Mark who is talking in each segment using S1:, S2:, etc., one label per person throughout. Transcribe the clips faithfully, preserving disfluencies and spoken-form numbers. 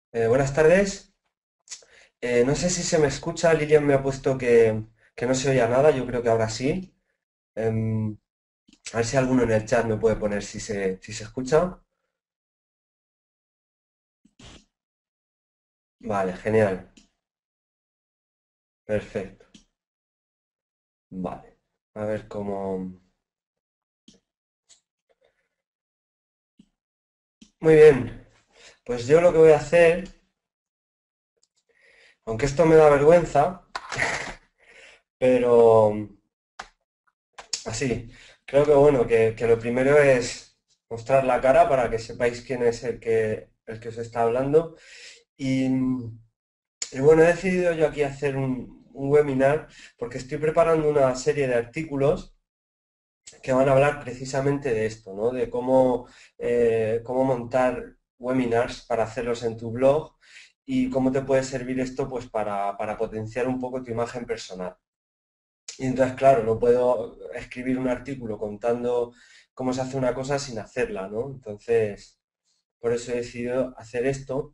S1: Eh, buenas tardes. Eh, no sé si se me escucha. Lilian me ha puesto que, que no se oía nada. Yo creo que ahora sí. Em, a ver si alguno en el chat me puede poner si se, si se escucha. Vale, genial. Perfecto. Vale. A ver cómo. Muy bien. Pues yo lo que voy a hacer, aunque esto me da vergüenza, pero así, creo que bueno, que, que lo primero es mostrar la cara para que sepáis quién es el que, el que os está hablando. Y, Y bueno, he decidido yo aquí hacer un, un webinar porque estoy preparando una serie de artículos que van a hablar precisamente de esto, ¿no? De cómo, eh, cómo montar webinars para hacerlos en tu blog y cómo te puede servir esto pues para, para potenciar un poco tu imagen personal. Y entonces, claro, no puedo escribir un artículo contando cómo se hace una cosa sin hacerla, ¿no? Entonces, por eso he decidido hacer esto.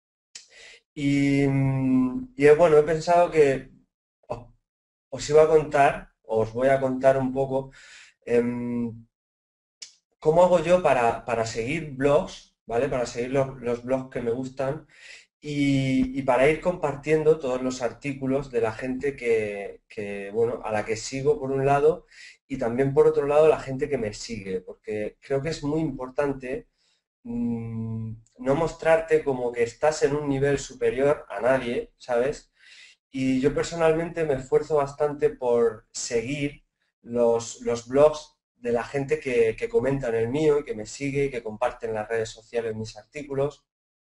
S1: Y, mm, y, eh, bueno, he pensado que os, os iba a contar, o os voy a contar un poco em, cómo hago yo para, para seguir blogs, ¿vale? Para seguir los, los blogs que me gustan y, y para ir compartiendo todos los artículos de la gente que, que, bueno, a la que sigo por un lado y también por otro lado la gente que me sigue, porque creo que es muy importante mm, no mostrarte como que estás en un nivel superior a nadie, ¿sabes? Y yo personalmente me esfuerzo bastante por seguir los, los blogs de la gente que, que comenta en el mío y que me sigue y que comparte en las redes sociales mis artículos.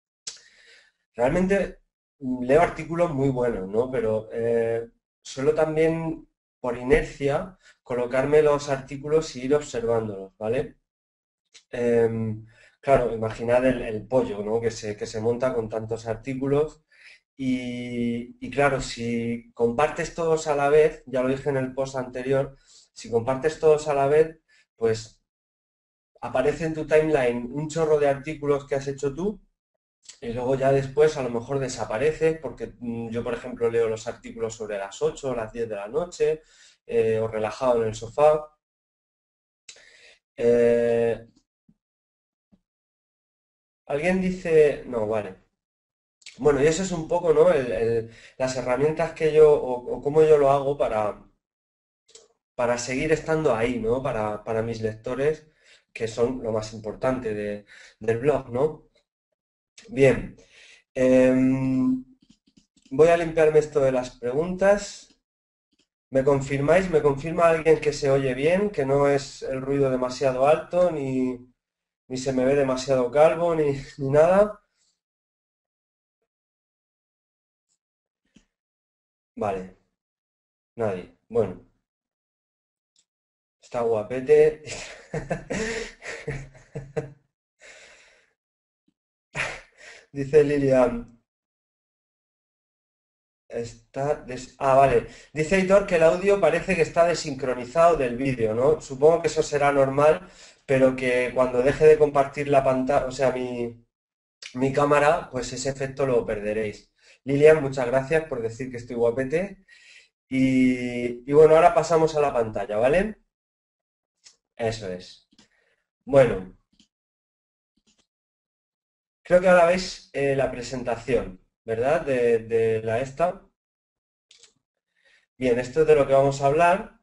S1: Realmente mm, leo artículos muy buenos, ¿no? Pero eh, suelo también, por inercia, colocarme los artículos y ir observándolos, ¿vale? Em, claro, imaginad el, el pollo, ¿no? Que se, que se monta con tantos artículos y, y claro, si compartes todos a la vez, ya lo dije en el post anterior, si compartes todos a la vez, pues aparece en tu timeline un chorro de artículos que has hecho tú y luego ya después a lo mejor desaparece porque mm, yo, por ejemplo, leo los artículos sobre las ocho o las diez de la noche eh, o relajado en el sofá. Eh, alguien dice, no, vale. Bueno, y eso es un poco, ¿no? el- el- las herramientas que yo, o, o cómo yo lo hago para, para seguir estando ahí, ¿no? Para, para mis lectores, que son lo más importante de- del blog, ¿no? Bien, em, voy a limpiarme esto de las preguntas. ¿Me confirmáis? ¿Me confirma alguien que se oye bien, que no es el ruido demasiado alto, ni, ni se me ve demasiado calvo, ni, ni nada? Vale, nadie. Bueno, está guapete. Dice Lilian, está des- Ah, vale. Dice Aitor que el audio parece que está desincronizado del vídeo, ¿no? Supongo que eso será normal, pero que cuando deje de compartir la pantalla, o sea, mi, mi cámara, pues ese efecto lo perderéis. Lilian, muchas gracias por decir que estoy guapete. Y, y bueno, ahora pasamos a la pantalla, ¿vale? Eso es. Bueno, creo que ahora veis eh, la presentación, ¿verdad? De, de la esta. Bien, esto es de lo que vamos a hablar.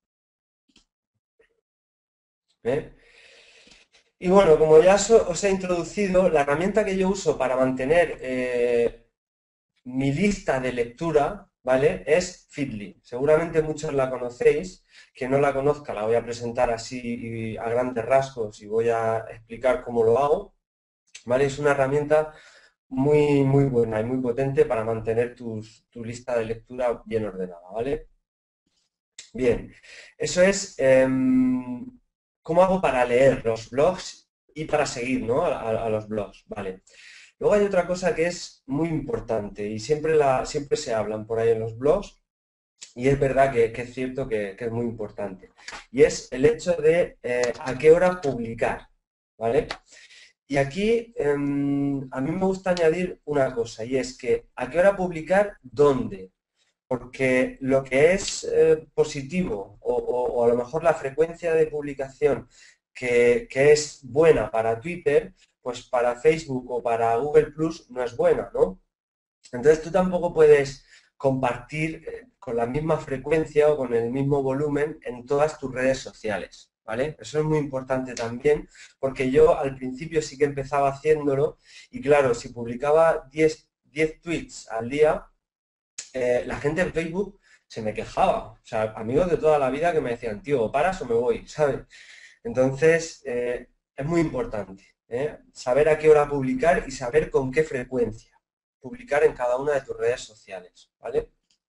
S1: ¿Eh? Y bueno, como ya so- os he introducido, la herramienta que yo uso para mantener eh, mi lista de lectura, ¿vale? Es Feedly. Seguramente muchos la conocéis. Quien no la conozca la voy a presentar así y a grandes rasgos y voy a explicar cómo lo hago, ¿vale? Es una herramienta muy, muy buena y muy potente para mantener tus- tu lista de lectura bien ordenada, ¿vale? Bien, eso es em, cómo hago para leer los blogs y para seguir, ¿no? a, a- a los blogs, ¿vale? Luego hay otra cosa que es muy importante y siempre, la, siempre se hablan por ahí en los blogs y es verdad que, que es cierto que, que es muy importante. Y es el hecho de eh, a qué hora publicar, ¿vale? Y aquí em, a mí me gusta añadir una cosa, y es que ¿a qué hora publicar? ¿Dónde? Porque lo que es eh, positivo o, o- o a lo mejor la frecuencia de publicación que, que es buena para Twitter, pues para Facebook o para Google Plus no es buena, ¿no? Entonces tú tampoco puedes compartir eh, con la misma frecuencia o con el mismo volumen en todas tus redes sociales, ¿vale? Eso es muy importante también, porque yo al principio sí que empezaba haciéndolo y claro, si publicaba diez diez tweets al día, eh, la gente en Facebook se me quejaba. O sea, amigos de toda la vida que me decían, tío, o paras o me voy, ¿sabes? Entonces, eh, es muy importante, ¿eh? Saber a qué hora publicar y saber con qué frecuencia publicar en cada una de tus redes sociales, ¿vale?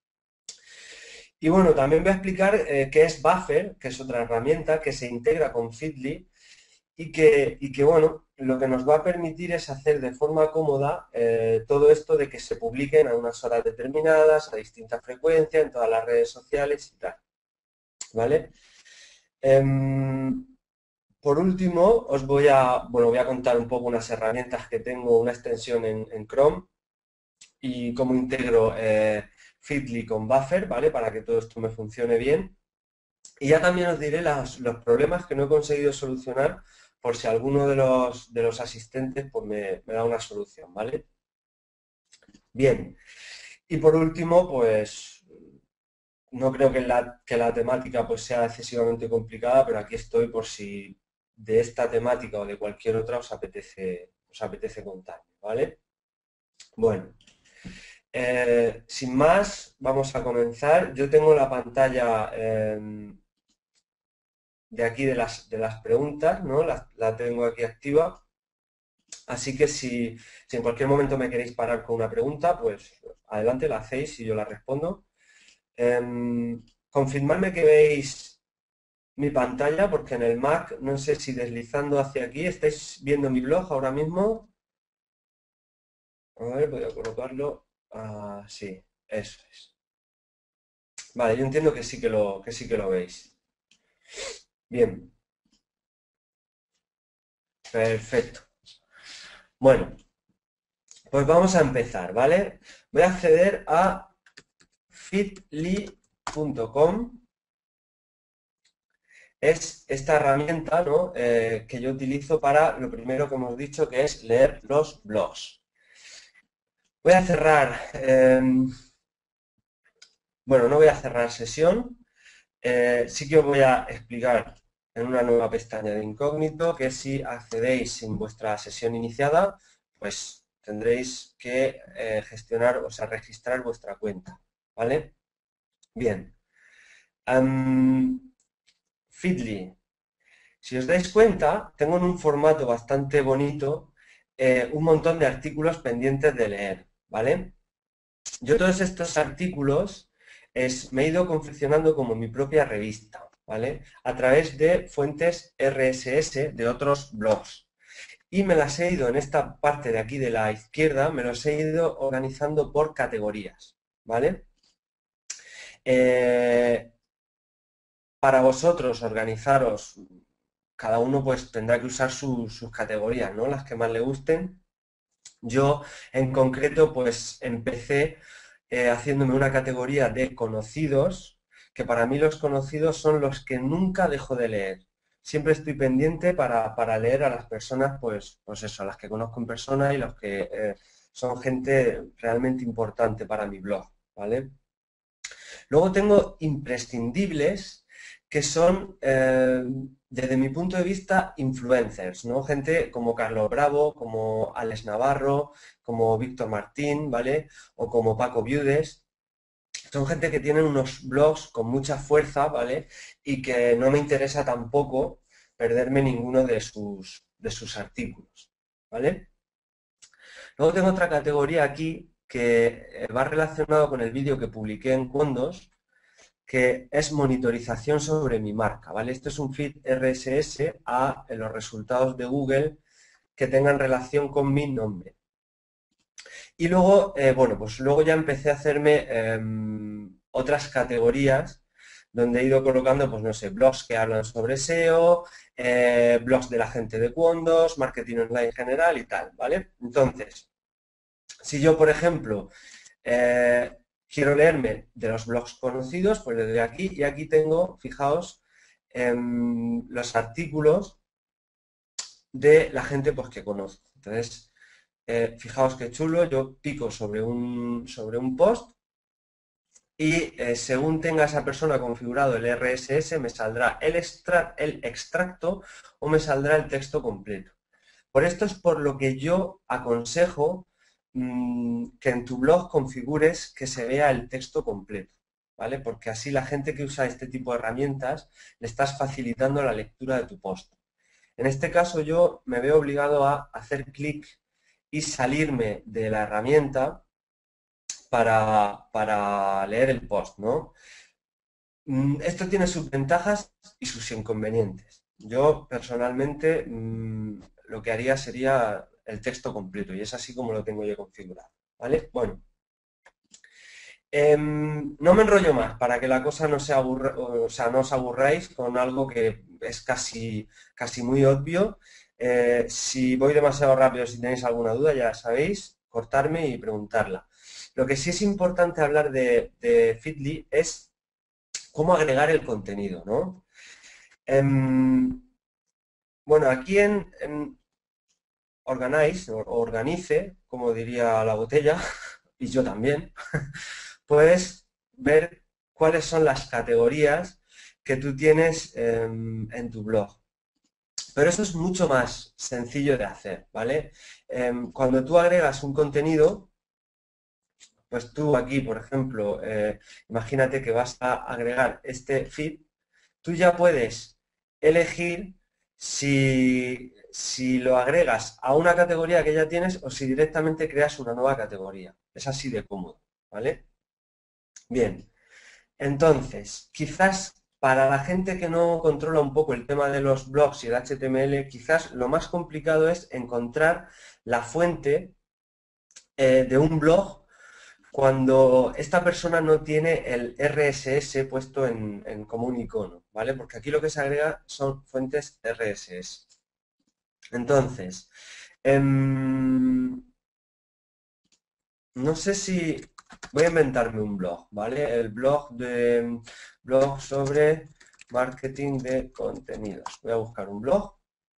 S1: Y bueno, también voy a explicar eh, qué es Buffer, que es otra herramienta que se integra con Feedly y que, y que, bueno, lo que nos va a permitir es hacer de forma cómoda eh, todo esto de que se publiquen a unas horas determinadas, a distintas frecuencias, en todas las redes sociales y tal, ¿vale? Em, por último, os voy a, bueno, voy a contar un poco unas herramientas que tengo, una extensión en, en Chrome y cómo integro eh, Feedly con Buffer, ¿vale? Para que todo esto me funcione bien. Y ya también os diré las- los problemas que no he conseguido solucionar por si alguno de los, de los asistentes pues me, me da una solución, ¿vale? Bien. Y por último, pues no creo que la, que la temática pues sea excesivamente complicada, pero aquí estoy por si de esta temática o de cualquier otra os apetece, os apetece contar, ¿vale? Bueno, eh, sin más, vamos a comenzar. Yo tengo la pantalla em, de aquí de las, de las preguntas, ¿no? La, la tengo aquí activa. Así que si, si en cualquier momento me queréis parar con una pregunta, pues adelante, la hacéis y yo la respondo. Em, confirmadme que veis mi pantalla, porque en el Mac, no sé si deslizando hacia aquí, ¿estáis viendo mi blog ahora mismo? A ver, voy a colocarlo así, eso es. Vale, yo entiendo que sí que lo, que sí que lo veis. Bien, perfecto. Bueno, pues vamos a empezar, ¿vale? Voy a acceder a feedly punto com. Es esta herramienta, ¿no? eh, que yo utilizo para lo primero que hemos dicho, que es leer los blogs. Voy a cerrar, eh, bueno, no voy a cerrar sesión, eh, sí que os voy a explicar en una nueva pestaña de incógnito que si accedéis sin vuestra sesión iniciada, pues tendréis que eh, gestionar, o sea, registrar vuestra cuenta, ¿vale? Bien. Um, Feedly. Si os dais cuenta, tengo en un formato bastante bonito eh, un montón de artículos pendientes de leer, ¿vale? Yo todos estos artículos es, me he ido confeccionando como mi propia revista, ¿vale? A través de fuentes R S S de otros blogs. Y me las he ido en esta parte de aquí de la izquierda, me los he ido organizando por categorías, ¿vale? Eh, para vosotros organizaros, cada uno pues tendrá que usar su- sus categorías, ¿no? Las que más le gusten. Yo en concreto pues empecé eh, haciéndome una categoría de conocidos, que para mí los conocidos son los que nunca dejo de leer. Siempre estoy pendiente para, para leer a las personas, pues, pues eso, a las que conozco en persona y los que eh, son gente realmente importante para mi blog, ¿vale? Luego tengo imprescindibles, que son, eh, desde mi punto de vista, influencers, ¿no? Gente como Carlos Bravo, como Alex Navarro, como Víctor Martín, ¿vale? O como Paco Viudes. Son gente que tienen unos blogs con mucha fuerza, ¿vale? Y que no me interesa tampoco perderme ninguno de sus, de sus artículos, ¿vale? Luego tengo otra categoría aquí que eh, va relacionado con el vídeo que publiqué en Condos, que es monitorización sobre mi marca, ¿vale? Esto es un feed R S S a los resultados de Google que tengan relación con mi nombre. Y luego, eh, bueno, pues luego ya empecé a hacerme eh, otras categorías, donde he ido colocando, pues no sé, blogs que hablan sobre S E O, eh, blogs de la gente de Wondos, marketing online en general y tal, ¿vale? Entonces, si yo, por ejemplo, eh, quiero leerme de los blogs conocidos, pues le doy aquí y aquí tengo, fijaos, em, los artículos de la gente pues, que conozco. Entonces, eh, fijaos qué chulo, yo pico sobre un, sobre un post y eh, según tenga esa persona configurado el R S S, me saldrá el, extra, el extracto o me saldrá el texto completo. Por esto es por lo que yo aconsejo mmm, que en tu blog configures que se vea el texto completo, ¿vale? Porque así la gente que usa este tipo de herramientas le estás facilitando la lectura de tu post. En este caso yo me veo obligado a hacer clic y salirme de la herramienta para, para leer el post, ¿no? Mm, Esto tiene sus ventajas y sus inconvenientes. Yo personalmente mmm, lo que haría sería el texto completo y es así como lo tengo yo configurado, ¿vale? Bueno, em, no me enrollo más para que la cosa no se aburra, o sea, no os aburráis con algo que es casi, casi muy obvio. Eh, si voy demasiado rápido, si tenéis alguna duda, ya sabéis, cortarme y preguntarla. Lo que sí es importante hablar de, de Feedly es cómo agregar el contenido, ¿no? Em, bueno, aquí en, en Organize, o Organice, como diría la botella, y yo también, puedes ver cuáles son las categorías que tú tienes em, en tu blog. Pero eso es mucho más sencillo de hacer, ¿vale? Em, cuando tú agregas un contenido, pues tú aquí, por ejemplo, eh, imagínate que vas a agregar este feed, tú ya puedes elegir si, si lo agregas a una categoría que ya tienes o si directamente creas una nueva categoría. Es así de cómodo, ¿vale? Bien, entonces, quizás para la gente que no controla un poco el tema de los blogs y el H T M L, quizás lo más complicado es encontrar la fuente eh, de un blog cuando esta persona no tiene el R S S puesto en, en como un icono, ¿vale? Porque aquí lo que se agrega son fuentes R S S. Entonces, em, no sé si voy a inventarme un blog, ¿vale? El blog de blog sobre marketing de contenidos. Voy a buscar un blog,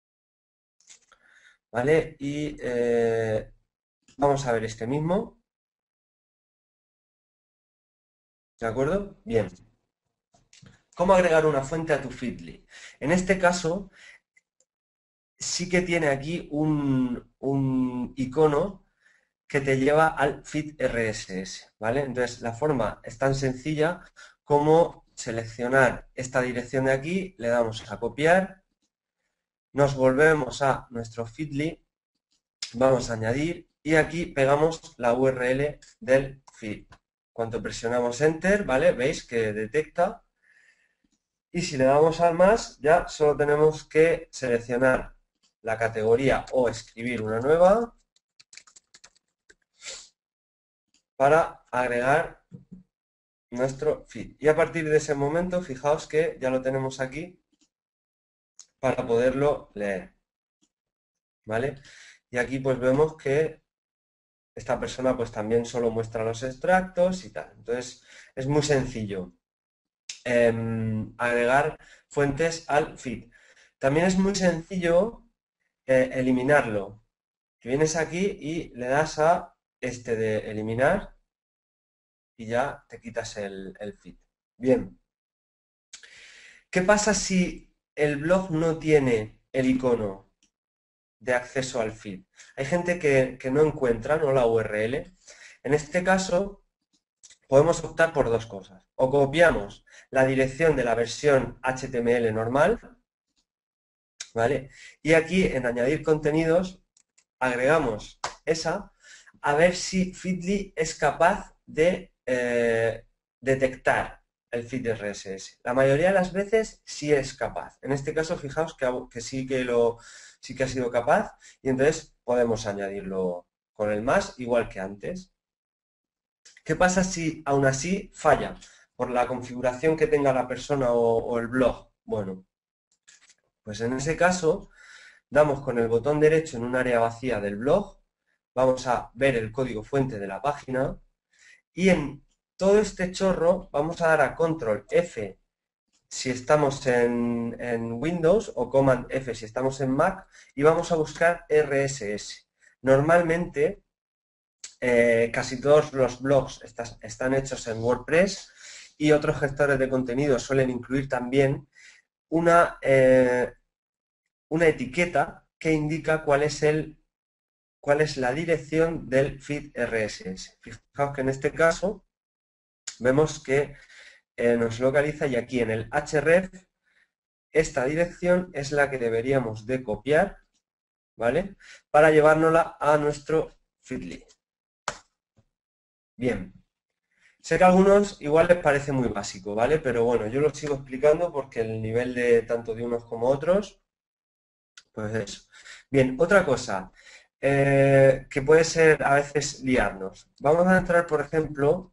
S1: ¿vale? Y eh, vamos a ver este mismo, ¿de acuerdo? Bien. ¿Cómo agregar una fuente a tu Feedly? En este caso, sí que tiene aquí un, un icono que te lleva al feed R S S, ¿vale? Entonces, la forma es tan sencilla como seleccionar esta dirección de aquí, le damos a copiar, nos volvemos a nuestro Feedly, vamos a añadir y aquí pegamos la U R L del feed. Cuando presionamos Enter, ¿vale? Veis que detecta y si le damos al más, ya solo tenemos que seleccionar la categoría o escribir una nueva para agregar nuestro feed. Y a partir de ese momento, fijaos que ya lo tenemos aquí para poderlo leer, ¿vale? Y aquí pues vemos que esta persona pues también solo muestra los extractos y tal. Entonces es muy sencillo eh, agregar fuentes al feed. También es muy sencillo eh, eliminarlo. Que vienes aquí y le das a este de eliminar y ya te quitas el, el feed. Bien. ¿Qué pasa si el blog no tiene el icono de acceso al feed? Hay gente que, que no encuentra, ¿no?, la U R L. En este caso, podemos optar por dos cosas. O copiamos la dirección de la versión H T M L normal, ¿vale? Y aquí en añadir contenidos, agregamos esa, a ver si Feedly es capaz de eh, detectar el feed R S S. La mayoría de las veces sí es capaz. En este caso, fijaos que, que sí que lo sí que ha sido capaz y entonces podemos añadirlo con el más igual que antes. ¿Qué pasa si aún así falla? por la configuración que tenga la persona o, o el blog. Bueno, pues en ese caso damos con el botón derecho en un área vacía del blog, vamos a ver el código fuente de la página y en todo este chorro vamos a dar a control F si estamos en, en Windows o Command F si estamos en Mac y vamos a buscar R S S. Normalmente eh, casi todos los blogs estas- están hechos en WordPress y otros gestores de contenido suelen incluir también una, eh, una etiqueta que indica cuál es el cuál es la dirección del feed R S S. Fijaos que en este caso vemos que eh, nos localiza y aquí en el href esta dirección es la que deberíamos de copiar, ¿vale? Para llevárnosla a nuestro feedly. Bien. Sé que a algunos igual les parece muy básico, ¿vale? Pero bueno, yo lo sigo explicando porque el nivel de tanto de unos como otros, pues eso. Bien, otra cosa eh, que puede ser a veces liarnos. Vamos a entrar, por ejemplo,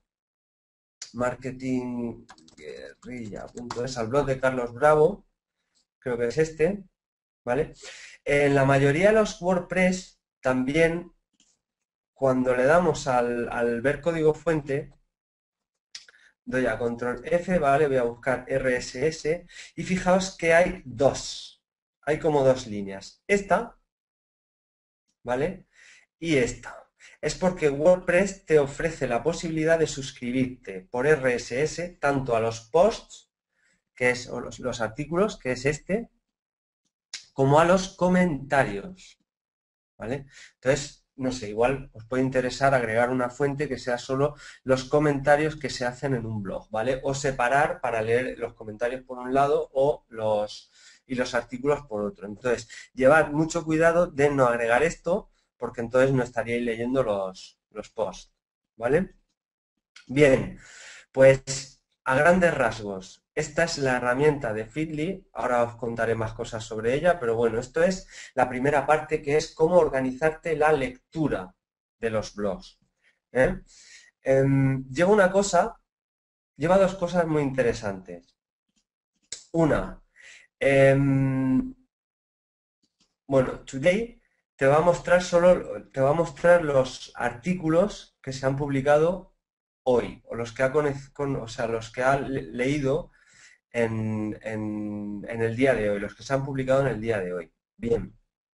S1: marketingguerrilla.es al blog de Carlos Bravo, creo que es este, ¿vale? En la mayoría de los WordPress también, cuando le damos al, al ver código fuente, doy a control F, ¿vale? Voy a buscar R S S y fijaos que hay dos, hay como dos líneas. Esta, ¿vale? Y esta. Es porque WordPress te ofrece la posibilidad de suscribirte por R S S tanto a los posts, que es, o los, los artículos, que es este, como a los comentarios, ¿vale? Entonces, no sé, igual os puede interesar agregar una fuente que sea solo los comentarios que se hacen en un blog, ¿vale? O separar para leer los comentarios por un lado o los, y los artículos por otro. Entonces, llevad mucho cuidado de no agregar esto, porque entonces no estaríais leyendo los, los posts, ¿vale? Bien, pues a grandes rasgos, esta es la herramienta de Feedly, ahora os contaré más cosas sobre ella, pero bueno, esto es la primera parte que es cómo organizarte la lectura de los blogs. ¿eh? Em, lleva una cosa, lleva dos cosas muy interesantes. Una, em, bueno, Today te va a mostrar solo, te va a mostrar los artículos que se han publicado hoy, o los que ha, con, o sea, los que ha leído en, en, en el día de hoy, los que se han publicado en el día de hoy. Bien.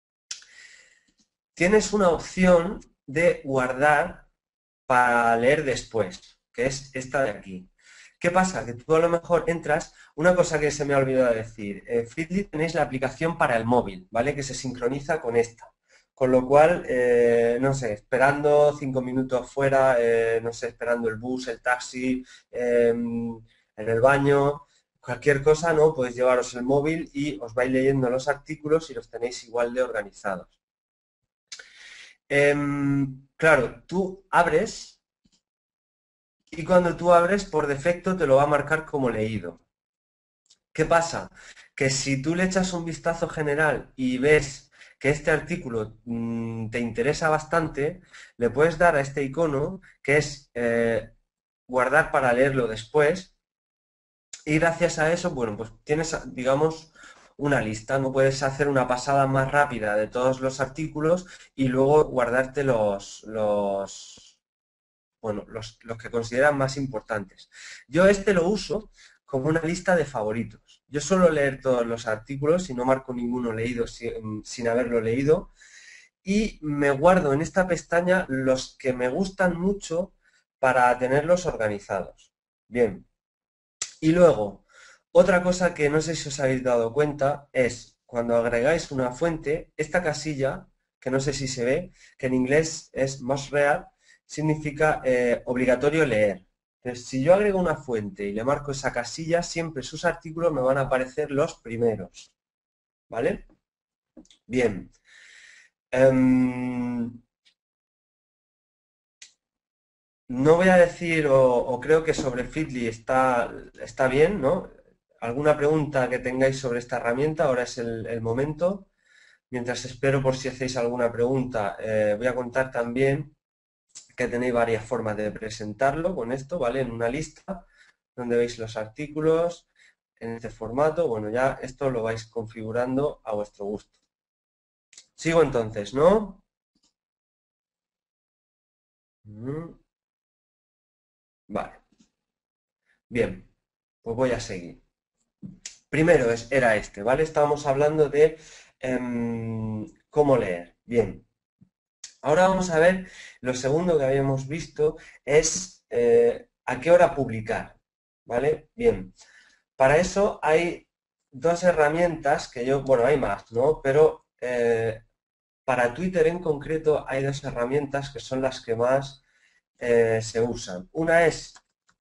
S1: Tienes una opción de guardar para leer después, que es esta de aquí. ¿Qué pasa? Que tú a lo mejor entras, una cosa que se me ha olvidado decir, en Feedly tenéis la aplicación para el móvil, ¿vale? Que se sincroniza con esta. Con lo cual, eh, no sé, esperando cinco minutos fuera, eh, no sé, esperando el bus, el taxi, eh, en el baño, cualquier cosa, ¿no? Podéis llevaros el móvil y os vais leyendo los artículos y los tenéis igual de organizados. Eh, claro, tú abres y cuando tú abres, por defecto te lo va a marcar como leído. ¿Qué pasa? Que si tú le echas un vistazo general y ves que este artículo mmm, te interesa bastante, le puedes dar a este icono que es eh, guardar para leerlo después y gracias a eso, bueno, pues tienes, digamos, una lista, no puedes hacer una pasada más rápida de todos los artículos y luego guardarte los, los, bueno, los, los que consideran más importantes. Yo este lo uso como una lista de favoritos. Yo suelo leer todos los artículos y no marco ninguno leído sin, sin haberlo leído y me guardo en esta pestaña los que me gustan mucho para tenerlos organizados. Bien, y luego, otra cosa que no sé si os habéis dado cuenta es cuando agregáis una fuente, esta casilla, que no sé si se ve, que en inglés es must read, significa eh, obligatorio leer. Entonces, si yo agrego una fuente y le marco esa casilla, siempre sus artículos me van a aparecer los primeros. ¿Vale? Bien. Um, no voy a decir, o, o creo que sobre Feedly está, está bien, ¿no? ¿Alguna pregunta que tengáis sobre esta herramienta? Ahora es el, el momento. Mientras espero por si hacéis alguna pregunta, eh, voy a contar también que tenéis varias formas de presentarlo con esto, ¿vale? En una lista. donde veis los artículos en este formato. Bueno, ya esto lo vais configurando a vuestro gusto. Sigo entonces, ¿no? Mm, Vale, bien, pues voy a seguir. Primero es, era este, ¿vale? Estábamos hablando de em, cómo leer. Bien, ahora vamos a ver, lo segundo que habíamos visto es eh, a qué hora publicar, ¿vale? Bien, para eso hay dos herramientas que yo, bueno, hay más, ¿no? Pero eh, para Twitter en concreto hay dos herramientas que son las que más eh, se usan. Una es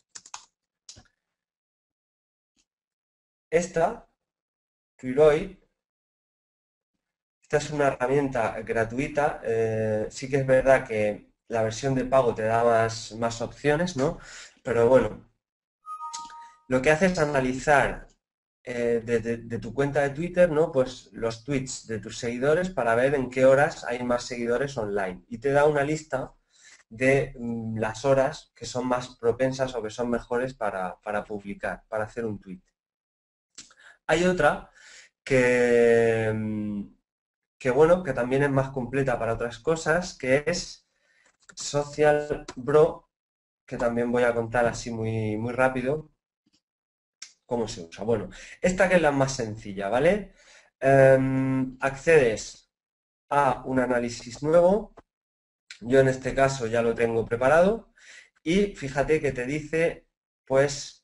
S1: esta, Tweetroid. Esta es una herramienta gratuita. Eh, sí que es verdad que la versión de pago te da más, más opciones, ¿no? Pero bueno, lo que hace es analizar eh, de, de- de tu cuenta de Twitter, ¿no? Pues los tweets de tus seguidores para ver en qué horas hay más seguidores online. Y te da una lista de mm, las horas que son más propensas o que son mejores para, para publicar, para hacer un tweet. Hay otra que, mm, que bueno, que también es más completa para otras cosas, que es Social Bro, que también voy a contar así muy, muy rápido cómo se usa. Bueno, esta que es la más sencilla, ¿vale? Em, accedes a un análisis nuevo, yo en este caso ya lo tengo preparado, y fíjate que te dice, pues,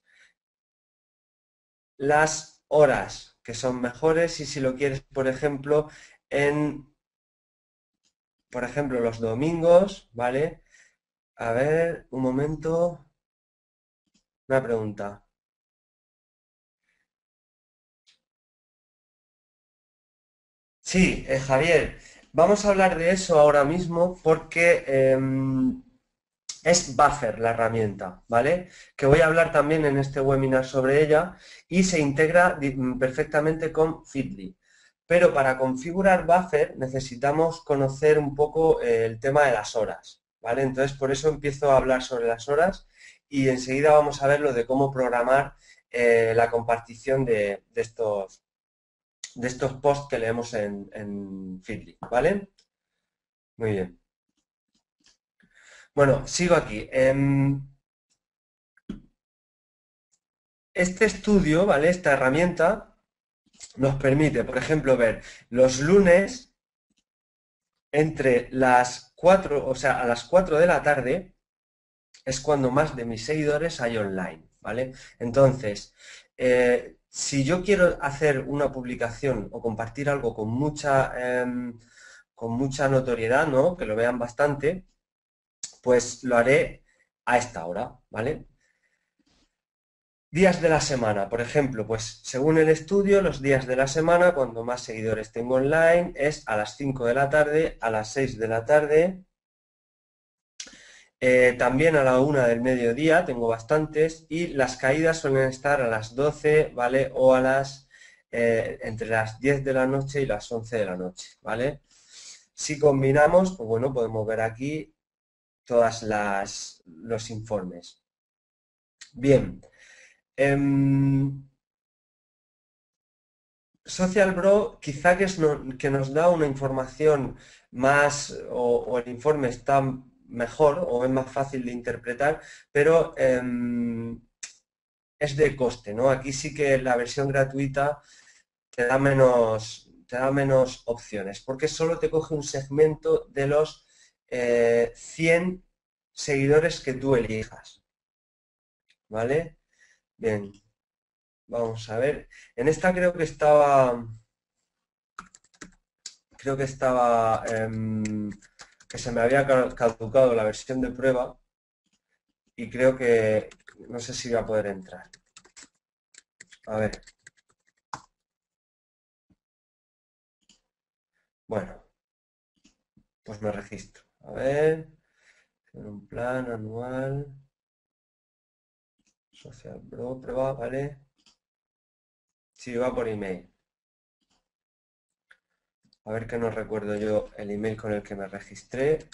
S1: las horas que son mejores y si lo quieres, por ejemplo, en, por ejemplo, los domingos, ¿vale? A ver, un momento, una pregunta. Sí, eh, Javier, vamos a hablar de eso ahora mismo porque em, es Buffer la herramienta, ¿vale? Que voy a hablar también en este webinar sobre ella y se integra di- mm, perfectamente con Feedly. Pero para configurar Buffer necesitamos conocer un poco eh, el tema de las horas, ¿vale? Entonces por eso empiezo a hablar sobre las horas y enseguida vamos a ver lo de cómo programar eh, la compartición de, de estos, de estos posts que leemos en, en Feedly, ¿vale? Muy bien. Bueno, sigo aquí. Em, este estudio, ¿vale? Esta herramienta nos permite, por ejemplo, ver los lunes entre las cuatro, o sea, a las cuatro de la tarde es cuando más de mis seguidores hay online, ¿vale? Entonces, eh, si yo quiero hacer una publicación o compartir algo con mucha, em, con mucha notoriedad, ¿no? Que lo vean bastante, pues lo haré a esta hora, ¿vale? Días de la semana, por ejemplo, pues según el estudio, los días de la semana, cuando más seguidores tengo online, es a las cinco de la tarde, a las seis de la tarde, eh, también a la una del mediodía, tengo bastantes, y las caídas suelen estar a las doce, ¿vale? O a las, eh, entre las diez de la noche y las once de la noche, ¿vale? Si combinamos, pues bueno, podemos ver aquí todas las, los informes. Bien. em, Social Bro quizá que, es no- que nos da una información más o, o el informe está mejor o es más fácil de interpretar, pero em, es de coste, ¿no? Aquí sí que la versión gratuita te da menos, te da menos opciones, porque solo te coge un segmento de los eh, cien seguidores que tú elijas, ¿vale? Bien, vamos a ver. En esta creo que estaba... creo que estaba, em, que se me había ca- caducado la versión de prueba y creo que no sé si voy a poder entrar. A ver, bueno, pues me registro. A ver, un plan anual, social pro, prueba, ¿vale? Sí, va por email. A ver que no recuerdo yo el email con el que me registré.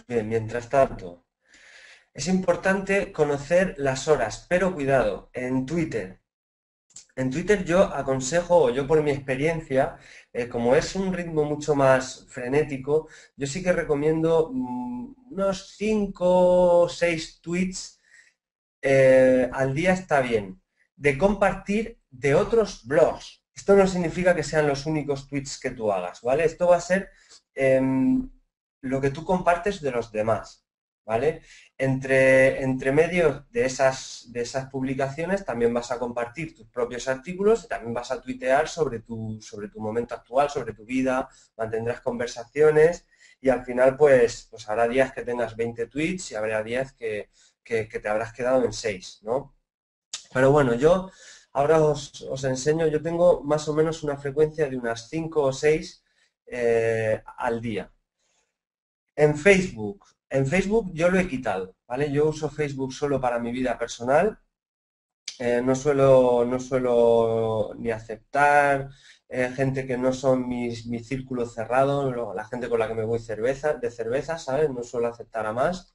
S1: Bien, mientras tanto, es importante conocer las horas, pero cuidado, en Twitter. En Twitter yo aconsejo, o yo por mi experiencia, eh, como es un ritmo mucho más frenético, yo sí que recomiendo mm, unos cinco o seis tweets eh, al día está bien. De compartir de otros blogs. Esto no significa que sean los únicos tweets que tú hagas, ¿vale? Esto va a ser em, lo que tú compartes de los demás, ¿vale? Entre, entre medio de esas, de esas publicaciones también vas a compartir tus propios artículos y también vas a tuitear sobre tu, sobre tu momento actual, sobre tu vida, mantendrás conversaciones y al final pues, pues habrá días que tengas veinte tweets y habrá días que, que, que te habrás quedado en seis, ¿no? Pero bueno, yo ahora os, os enseño, yo tengo más o menos una frecuencia de unas cinco o seis eh, al día. En Facebook, en Facebook yo lo he quitado, ¿vale? Yo uso Facebook solo para mi vida personal, eh, no suelo, no suelo ni aceptar eh, gente que no son mis, mi círculo cerrado, lo- la gente con la que me voy cerveza, de cerveza, ¿sabes? No suelo aceptar a más.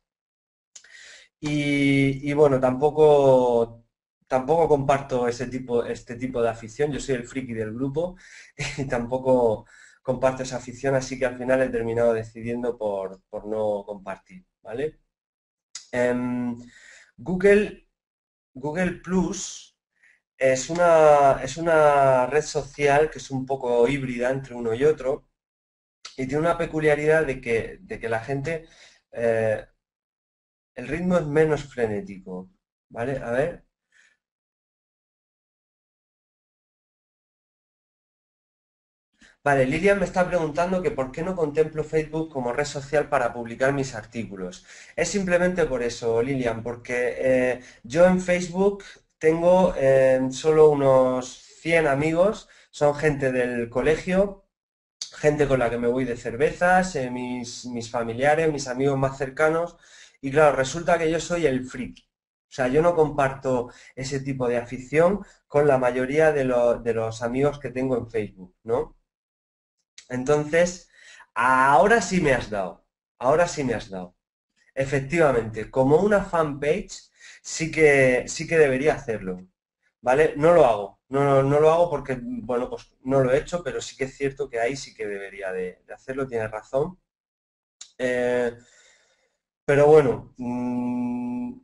S1: Y, y bueno, tampoco, tampoco comparto ese tipo, este tipo de afición. Yo soy el friki del grupo y tampoco comparto esa afición, así que al final he terminado decidiendo por, por no compartir, ¿vale? Em, Google, Google Plus es una, es una red social que es un poco híbrida entre uno y otro y tiene una peculiaridad de que, de que la gente, eh, el ritmo es menos frenético, ¿vale? A ver. Vale, Lilian me está preguntando que por qué no contemplo Facebook como red social para publicar mis artículos. Es simplemente por eso, Lilian, porque eh, yo en Facebook tengo eh, solo unos cien amigos, son gente del colegio, gente con la que me voy de cervezas, eh, mis, mis familiares, mis amigos más cercanos, y claro, resulta que yo soy el friki. O sea, yo no comparto ese tipo de afición con la mayoría de, lo- de los amigos que tengo en Facebook, ¿no? Entonces, ahora sí me has dado, ahora sí me has dado. Efectivamente, como una fanpage, sí que, sí que debería hacerlo, ¿vale? No lo hago, no, no, no lo hago porque, bueno, pues no lo he hecho, pero sí que es cierto que ahí sí que debería de, de hacerlo, tienes razón. Eh, pero bueno, mm,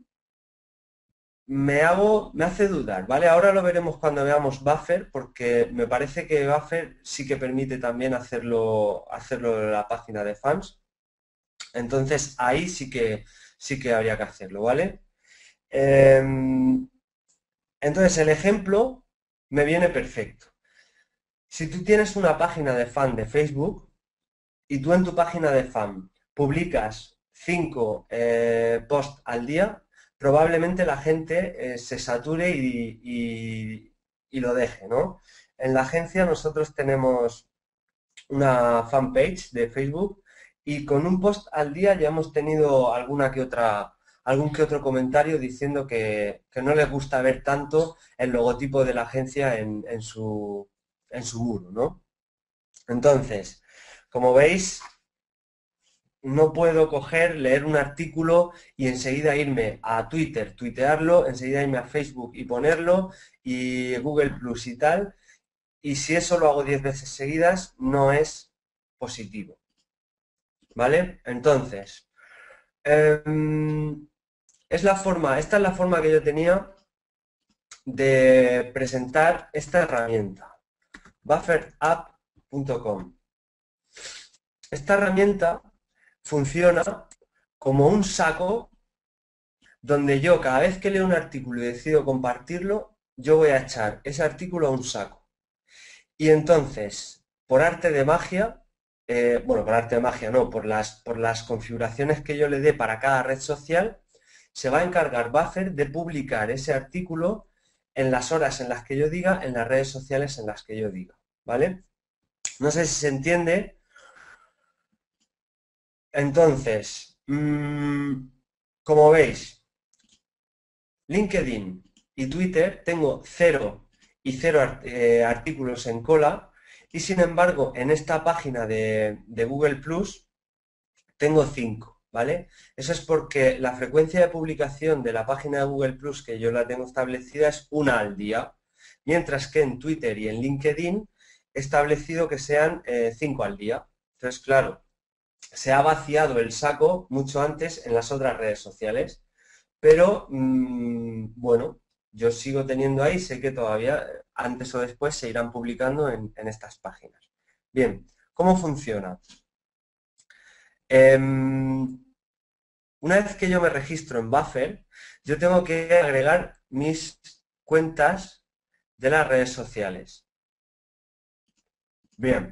S1: me hago, me hace dudar, ¿vale? Ahora lo veremos cuando veamos Buffer, porque me parece que Buffer sí que permite también hacerlo, hacerlo de la página de fans. Entonces ahí sí que sí que habría que hacerlo, ¿vale? Em, entonces el ejemplo me viene perfecto. Si tú tienes una página de fan de Facebook y tú en tu página de fan publicas cinco eh, posts al día, probablemente la gente eh, se sature y, y- y lo deje, ¿no? En la agencia nosotros tenemos una fanpage de Facebook y con un post al día ya hemos tenido alguna que otra, algún que otro comentario diciendo que, que no les gusta ver tanto el logotipo de la agencia en, en su, en su muro, ¿no? Entonces, como veis, no puedo coger, leer un artículo y enseguida irme a Twitter, tuitearlo, enseguida irme a Facebook y ponerlo, y Google Plus y tal. Y si eso lo hago diez veces seguidas, no es positivo. ¿Vale? Entonces, em, es la forma, esta es la forma que yo tenía de presentar esta herramienta, buffer app punto com. Esta herramienta funciona como un saco donde yo cada vez que leo un artículo y decido compartirlo, yo voy a echar ese artículo a un saco. Y entonces, por arte de magia, eh, bueno, por arte de magia no, por las, por las configuraciones que yo le dé para cada red social, se va a encargar Buffer de publicar ese artículo en las horas en las que yo diga, en las redes sociales en las que yo diga, ¿vale? No sé si se entiende. Entonces, mmm, como veis, LinkedIn y Twitter tengo cero y cero art- eh, artículos en cola y sin embargo en esta página de, de Google Plus tengo cinco. ¿vale? Eso es porque la frecuencia de publicación de la página de Google Plus, que yo la tengo establecida, es una al día, mientras que en Twitter y en LinkedIn he establecido que sean eh, cinco al día. Entonces, claro, se ha vaciado el saco mucho antes en las otras redes sociales, pero mmm, bueno, yo sigo teniendo ahí, sé que todavía antes o después se irán publicando en, en estas páginas. Bien, ¿cómo funciona? Em, una vez que yo me registro en Buffer, yo tengo que agregar mis cuentas de las redes sociales. Bien,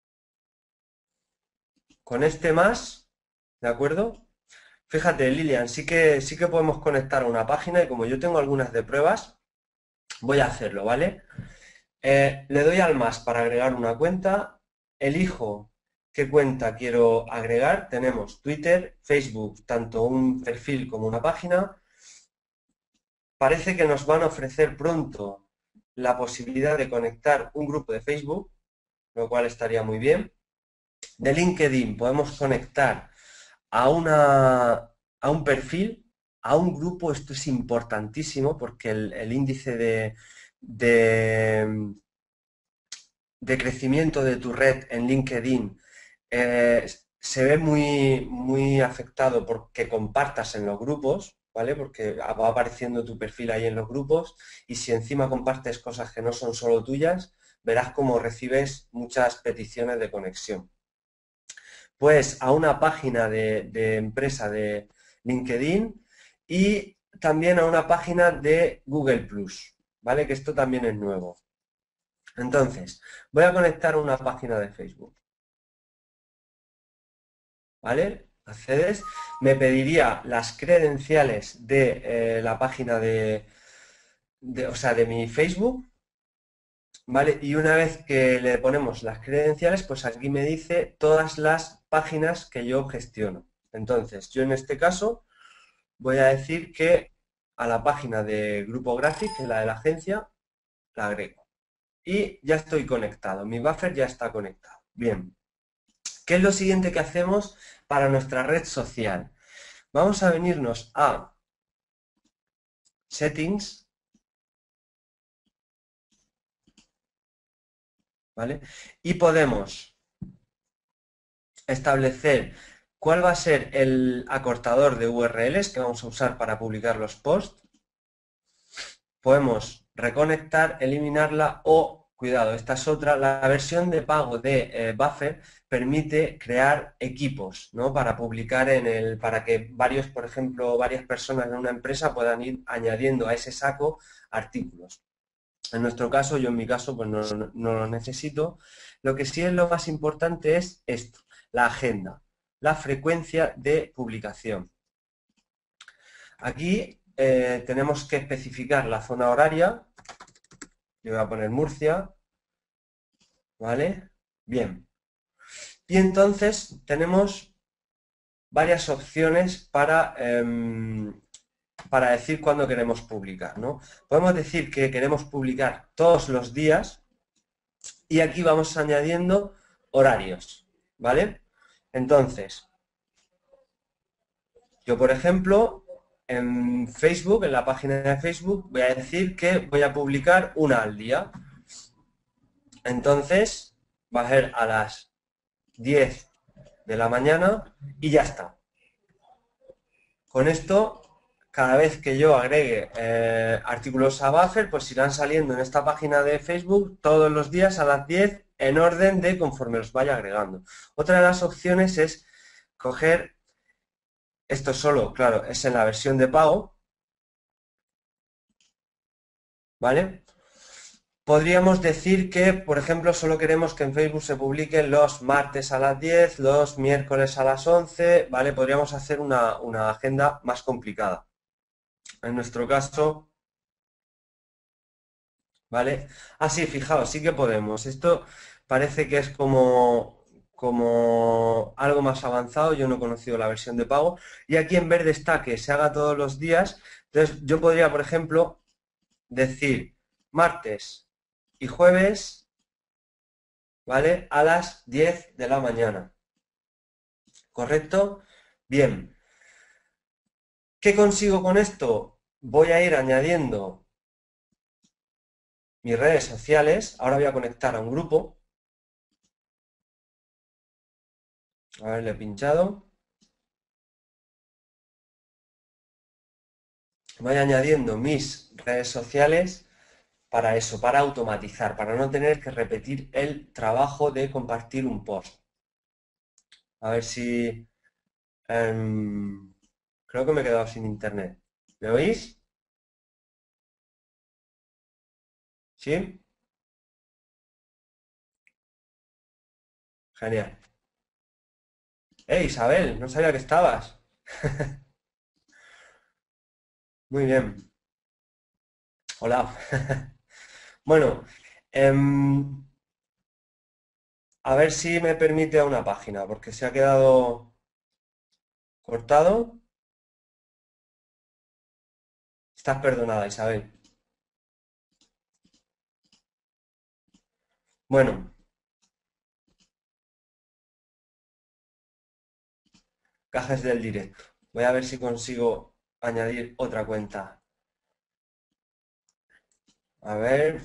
S1: con este más, ¿de acuerdo? Fíjate, Lilian, sí que, sí que podemos conectar a una página y como yo tengo algunas de pruebas, voy a hacerlo, ¿vale? Eh, le doy al más para agregar una cuenta, elijo qué cuenta quiero agregar, tenemos Twitter, Facebook, tanto un perfil como una página. Parece que nos van a ofrecer pronto la posibilidad de conectar un grupo de Facebook, lo cual estaría muy bien. De LinkedIn podemos conectar a, una, a un perfil, a un grupo. Esto es importantísimo porque el, el índice de, de, de crecimiento de tu red en LinkedIn eh, se ve muy, muy afectado porque compartas en los grupos, ¿vale? Porque va apareciendo tu perfil ahí en los grupos y si encima compartes cosas que no son solo tuyas, verás cómo recibes muchas peticiones de conexión. Pues a una página de, de empresa de LinkedIn y también a una página de Google Plus, ¿vale? Que esto también es nuevo. Entonces, voy a conectar una página de Facebook. ¿Vale? Accedes, me pediría las credenciales de eh, la página de, de, o sea, de mi Facebook, ¿vale? Y una vez que le ponemos las credenciales, pues aquí me dice todas las páginas que yo gestiono. Entonces, yo en este caso voy a decir que a la página de Grupo Graphic, que es la de la agencia, la agrego. Y ya estoy conectado, mi buffer ya está conectado. Bien, ¿qué es lo siguiente que hacemos para nuestra red social? Vamos a venirnos a Settings, ¿vale? Y podemos establecer cuál va a ser el acortador de U R Ls que vamos a usar para publicar los posts. Podemos reconectar, eliminarla o, cuidado, esta es otra, la versión de pago de eh, Buffer permite crear equipos, ¿no? Para publicar en el, para que varios, por ejemplo, varias personas en una empresa puedan ir añadiendo a ese saco artículos. En nuestro caso, yo en mi caso, pues no, no, no lo necesito. Lo que sí es lo más importante es esto, la agenda, la frecuencia de publicación. Aquí eh, tenemos que especificar la zona horaria. Yo voy a poner Murcia, ¿vale? Bien. Y entonces tenemos varias opciones para, eh, para decir cuándo queremos publicar, ¿no? Podemos decir que queremos publicar todos los días y aquí vamos añadiendo horarios, ¿vale? Entonces, yo por ejemplo, en Facebook, en la página de Facebook, voy a decir que voy a publicar una al día. Entonces, va a ser a las diez de la mañana y ya está. Con esto, cada vez que yo agregue eh, artículos a Buffer, pues irán saliendo en esta página de Facebook todos los días a las diez en orden de conforme los vaya agregando. Otra de las opciones es coger, esto solo, claro, es en la versión de pago, ¿vale? Podríamos decir que, por ejemplo, solo queremos que en Facebook se publiquen los martes a las diez, los miércoles a las once, ¿vale? Podríamos hacer una, una agenda más complicada. En nuestro caso, ¿vale? Ah, sí, fijaos, sí que podemos. Esto parece que es como, como algo más avanzado. Yo no he conocido la versión de pago. Y aquí en verde está que se haga todos los días. Entonces, yo podría, por ejemplo, decir martes y jueves, ¿vale? A las diez de la mañana. ¿Correcto? Bien, ¿qué consigo con esto? Voy a ir añadiendo mis redes sociales. Ahora voy a conectar a un grupo. A ver, le he pinchado. Voy añadiendo mis redes sociales para eso, para automatizar, para no tener que repetir el trabajo de compartir un post. A ver si... em, creo que me he quedado sin internet. ¿Me oís? ¿Sí? Genial. ¡Eh, Isabel! No sabía que estabas. Muy bien. Hola. Bueno, em, a ver si me permite a una página, porque se ha quedado cortado. Estás perdonada, Isabel. Bueno, cajes del directo. Voy a ver si consigo añadir otra cuenta. A ver.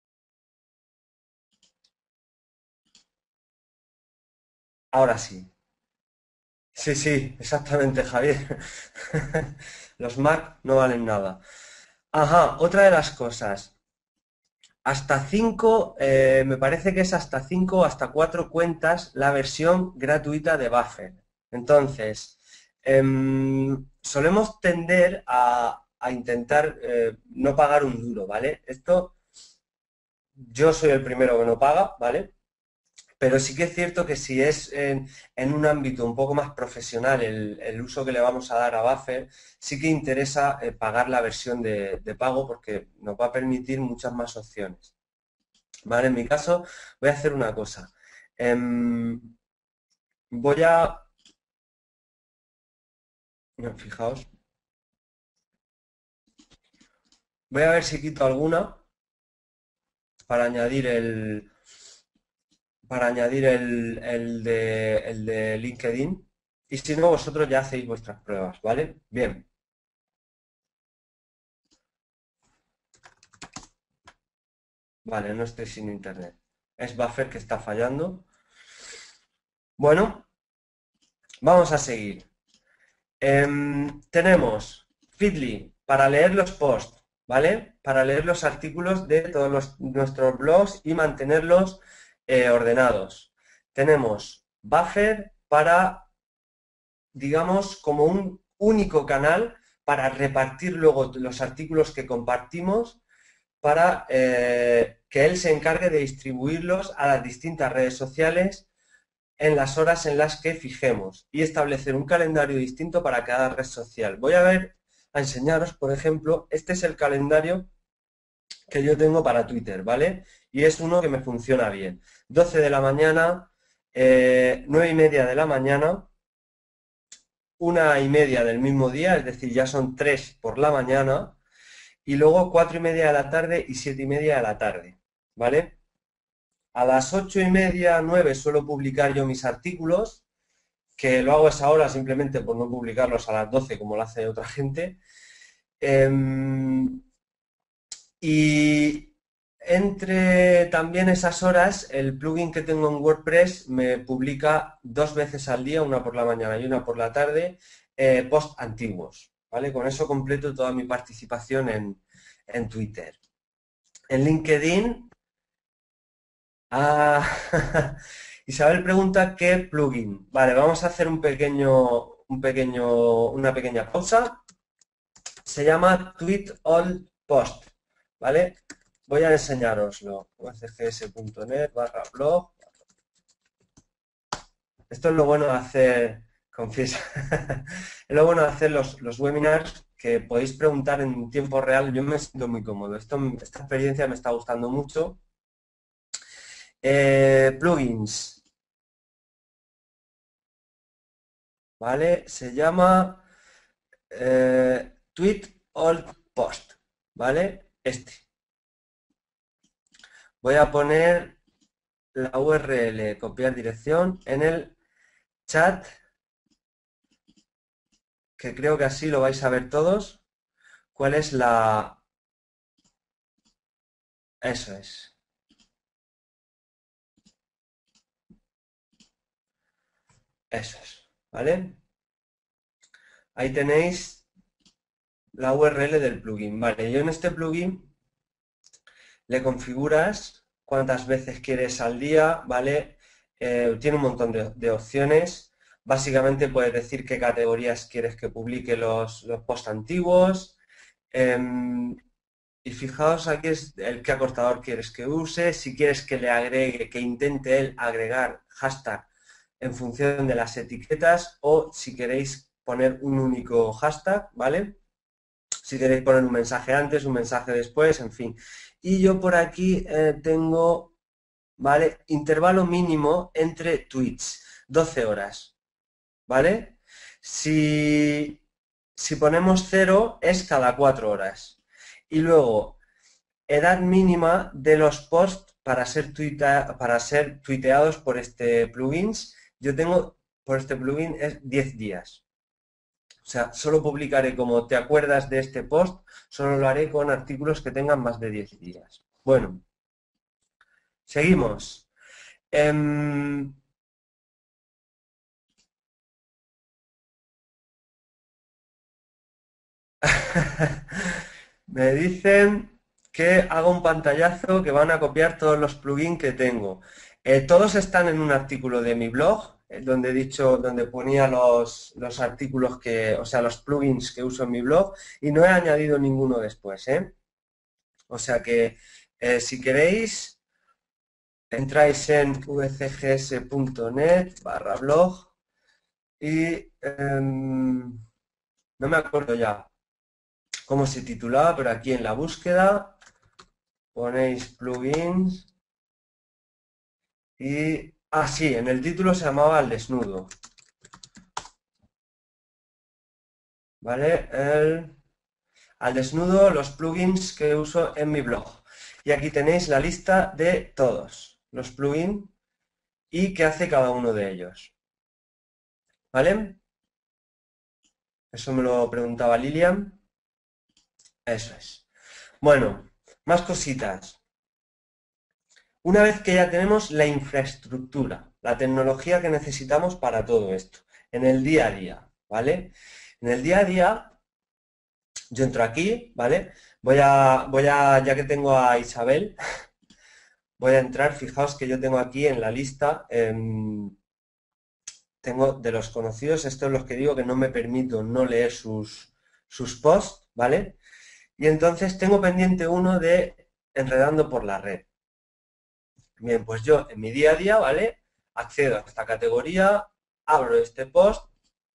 S1: Ahora sí. Sí, sí, exactamente, Javier. Los Mac no valen nada. Ajá, otra de las cosas. Hasta cinco, eh, me parece que es hasta cinco o hasta cuatro cuentas la versión gratuita de Buffer. Entonces, em, solemos tender a, a intentar eh, no pagar un duro, ¿vale? Esto yo soy el primero que no paga, ¿vale? Pero sí que es cierto que si es en, en un ámbito un poco más profesional el, el uso que le vamos a dar a Buffer, sí que interesa eh, pagar la versión de, de pago porque nos va a permitir muchas más opciones. ¿Vale? En mi caso voy a hacer una cosa. Em, voy a... no, fijaos. Voy a ver si quito alguna para añadir el... para añadir el, el de, el de LinkedIn. Y si no, vosotros ya hacéis vuestras pruebas, ¿vale? Bien. Vale, no estoy sin internet. Es Buffer que está fallando. Bueno, vamos a seguir. Em, tenemos Feedly para leer los posts, ¿vale? Para leer los artículos de todos los- nuestros blogs y mantenerlos eh, ordenados. Tenemos Buffer para, digamos, como un único canal para repartir luego los artículos que compartimos para eh, que él se encargue de distribuirlos a las distintas redes sociales en las horas en las que fijemos y establecer un calendario distinto para cada red social. Voy a ver, a enseñaros, por ejemplo, este es el calendario que yo tengo para Twitter, ¿vale? Y es uno que me funciona bien. doce de la mañana, eh, nueve y media de la mañana, una y media del mismo día, es decir, ya son tres por la mañana, y luego cuatro y media de la tarde y siete y media de la tarde, ¿vale? A las ocho y media, nueve suelo publicar yo mis artículos, que lo hago a esa hora simplemente por no publicarlos a las doce como lo hace otra gente. Em, y entre también esas horas, el plugin que tengo en WordPress me publica dos veces al día, una por la mañana y una por la tarde, eh, posts antiguos, ¿vale? Con eso completo toda mi participación en, en Twitter. En LinkedIn, ah, Isabel pregunta qué plugin. Vale, vamos a hacer un pequeño, un pequeño, una pequeña pausa. Se llama Tweet All Post, ¿vale? Voy a enseñároslo. c g s punto net barra blog. Esto es lo bueno de hacer, confiesa, es lo bueno de hacer los, los webinars que podéis preguntar en tiempo real. Yo me siento muy cómodo. Esto, esta experiencia me está gustando mucho. Eh, plugins, ¿vale? Se llama eh, Tweet All Post, ¿vale? Este. Voy a poner la U R L, copiar dirección en el chat que creo que así lo vais a ver todos, cuál es la... Eso es. Eso es, ¿vale? Ahí tenéis la U R L del plugin. Vale, yo en este plugin le configuras cuántas veces quieres al día, ¿vale? Eh, tiene un montón de, de opciones. Básicamente puedes decir qué categorías quieres que publique los, los posts antiguos. Em, y fijaos aquí es el qué acortador quieres que use, si quieres que le agregue, que intente él agregar hashtag en función de las etiquetas o si queréis poner un único hashtag, ¿vale? Si queréis poner un mensaje antes, un mensaje después, en fin. Y yo por aquí eh, tengo, ¿vale? Intervalo mínimo entre tweets, doce horas, ¿vale? Si, si ponemos cero es cada cuatro horas. Y luego, edad mínima de los posts para ser, tuita, para ser tuiteados por este plugins. Yo tengo, por este plugin, es diez días. O sea, solo publicaré como te acuerdas de este post, solo lo haré con artículos que tengan más de diez días. Bueno, seguimos. Eh, Me dicen que haga un pantallazo que van a copiar todos los plugins que tengo. Eh, todos están en un artículo de mi blog, eh, donde he dicho, donde ponía los, los artículos que, o sea, los plugins que uso en mi blog, y no he añadido ninguno después, ¿eh? O sea que eh, si queréis, entráis en vcgs.net barra blog y em, no me acuerdo ya cómo se titulaba, pero aquí en la búsqueda ponéis plugins y... Ah, sí, en el título se llamaba Al desnudo. ¿Vale? El, al desnudo, los plugins que uso en mi blog. Y aquí tenéis la lista de todos los plugins y qué hace cada uno de ellos. ¿Vale? Eso me lo preguntaba Lilian. Eso es. Bueno, más cositas. Una vez que ya tenemos la infraestructura, la tecnología que necesitamos para todo esto, en el día a día, ¿vale? En el día a día, yo entro aquí, ¿vale? Voy a, voy a, ya que tengo a Isabel, voy a entrar, fijaos que yo tengo aquí en la lista, em, tengo de los conocidos, estos los que digo que no me permito no leer sus, sus posts, ¿vale? Y entonces tengo pendiente uno de Enredando por la red. Bien, pues yo en mi día a día, ¿vale? Accedo a esta categoría, abro este post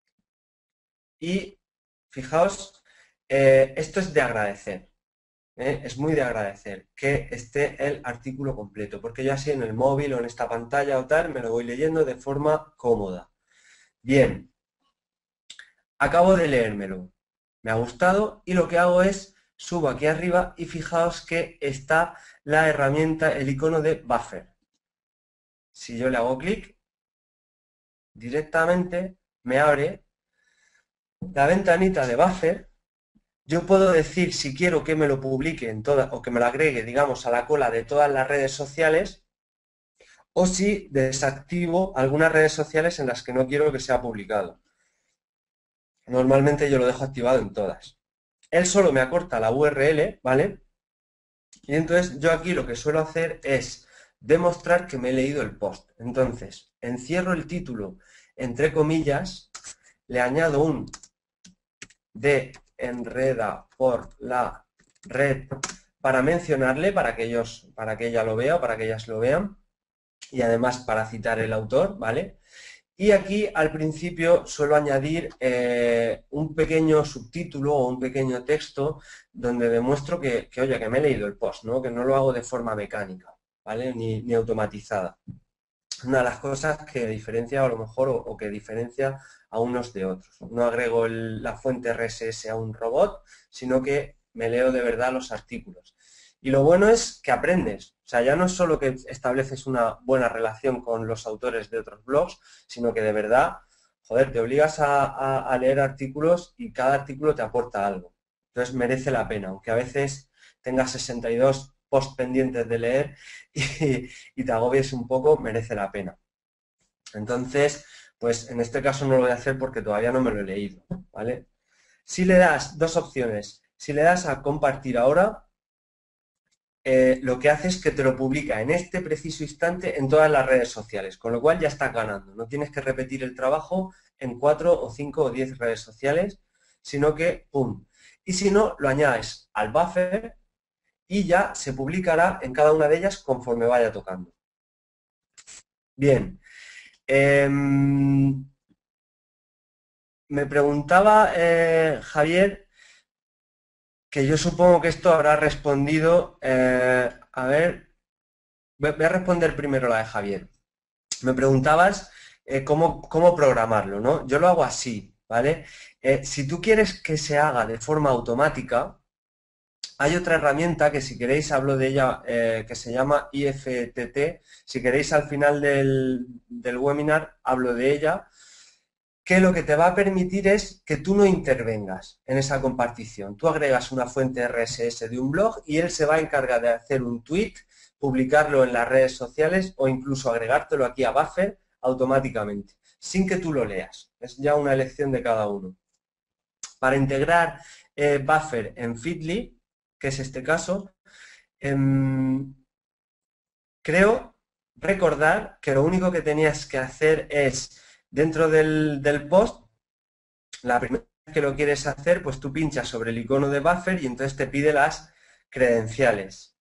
S1: y fijaos, eh, esto es de agradecer, ¿eh? Es muy de agradecer que esté el artículo completo, porque yo así en el móvil o en esta pantalla o tal me lo voy leyendo de forma cómoda. Bien, acabo de leérmelo, me ha gustado y lo que hago es subo aquí arriba y fijaos que está la herramienta, el icono de buffer. Si yo le hago clic, directamente me abre la ventanita de buffer. Yo puedo decir si quiero que me lo publique en todas o que me lo agregue, digamos, a la cola de todas las redes sociales o si desactivo algunas redes sociales en las que no quiero que sea publicado. Normalmente yo lo dejo activado en todas. Él solo me acorta la U R L, ¿vale? Y entonces yo aquí lo que suelo hacer es demostrar que me he leído el post. Entonces, encierro el título entre comillas, le añado un de enreda por la red para mencionarle, para que ellos, para que ella lo vea o para que ellas lo vean, y además para citar el autor, ¿vale? Y aquí al principio suelo añadir eh, un pequeño subtítulo o un pequeño texto donde demuestro que, que, oye, que me he leído el post, ¿no? Que no lo hago de forma mecánica, ¿vale? Ni, ni automatizada. Una de las cosas que diferencia a lo mejor o, o que diferencia a unos de otros. No agrego el, la fuente R S S a un robot, sino que me leo de verdad los artículos. Y lo bueno es que aprendes. O sea, ya no es solo que estableces una buena relación con los autores de otros blogs, sino que de verdad, joder, te obligas a, a- a leer artículos y cada artículo te aporta algo. Entonces merece la pena, aunque a veces tengas sesenta y dos posts pendientes de leer y, y te agobies un poco, merece la pena. Entonces, pues en este caso no lo voy a hacer porque todavía no me lo he leído, ¿vale? Si le das dos opciones, si le das a compartir ahora, eh, lo que hace es que te lo publica en este preciso instante en todas las redes sociales, con lo cual ya estás ganando. No tienes que repetir el trabajo en cuatro o cinco o diez redes sociales, sino que ¡pum! Y si no, lo añades al buffer y ya se publicará en cada una de ellas conforme vaya tocando. Bien. Em, me preguntaba eh, Javier, que yo supongo que esto habrá respondido, eh, a ver, voy voy a responder primero la de Javier. Me preguntabas eh, cómo, cómo programarlo, ¿no? Yo lo hago así, ¿vale? Eh, si tú quieres que se haga de forma automática, hay otra herramienta que si queréis hablo de ella, eh, que se llama I F T T. Si queréis al final del, del webinar hablo de ella, que lo que te va a permitir es que tú no intervengas en esa compartición. Tú agregas una fuente R S S de un blog y él se va a encargar de hacer un tweet, publicarlo en las redes sociales o incluso agregártelo aquí a Buffer automáticamente, sin que tú lo leas. Es ya una elección de cada uno. Para integrar eh, Buffer en Feedly, que es este caso, em, creo recordar que lo único que tenías que hacer es, dentro del, del post, la primera vez que lo quieres hacer, pues tú pinchas sobre el icono de Buffer y entonces te pide las credenciales.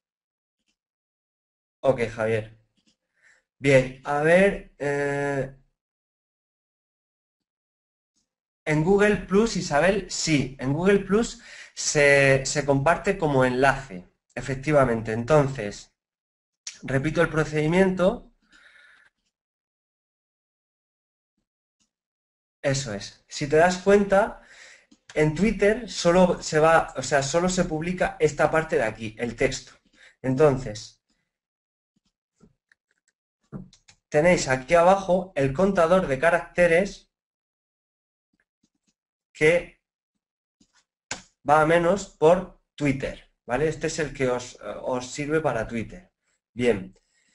S1: Ok, Javier. Bien, a ver, eh, en Google Plus, Isabel, sí, en Google Plus se, se comparte como enlace, efectivamente. Entonces, repito el procedimiento, eso es. Si te das cuenta, en Twitter solo se va, o sea, solo se publica esta parte de aquí, el texto. Entonces, tenéis aquí abajo el contador de caracteres que va a menos por Twitter, ¿vale? Este es el que os, os sirve para Twitter. Bien.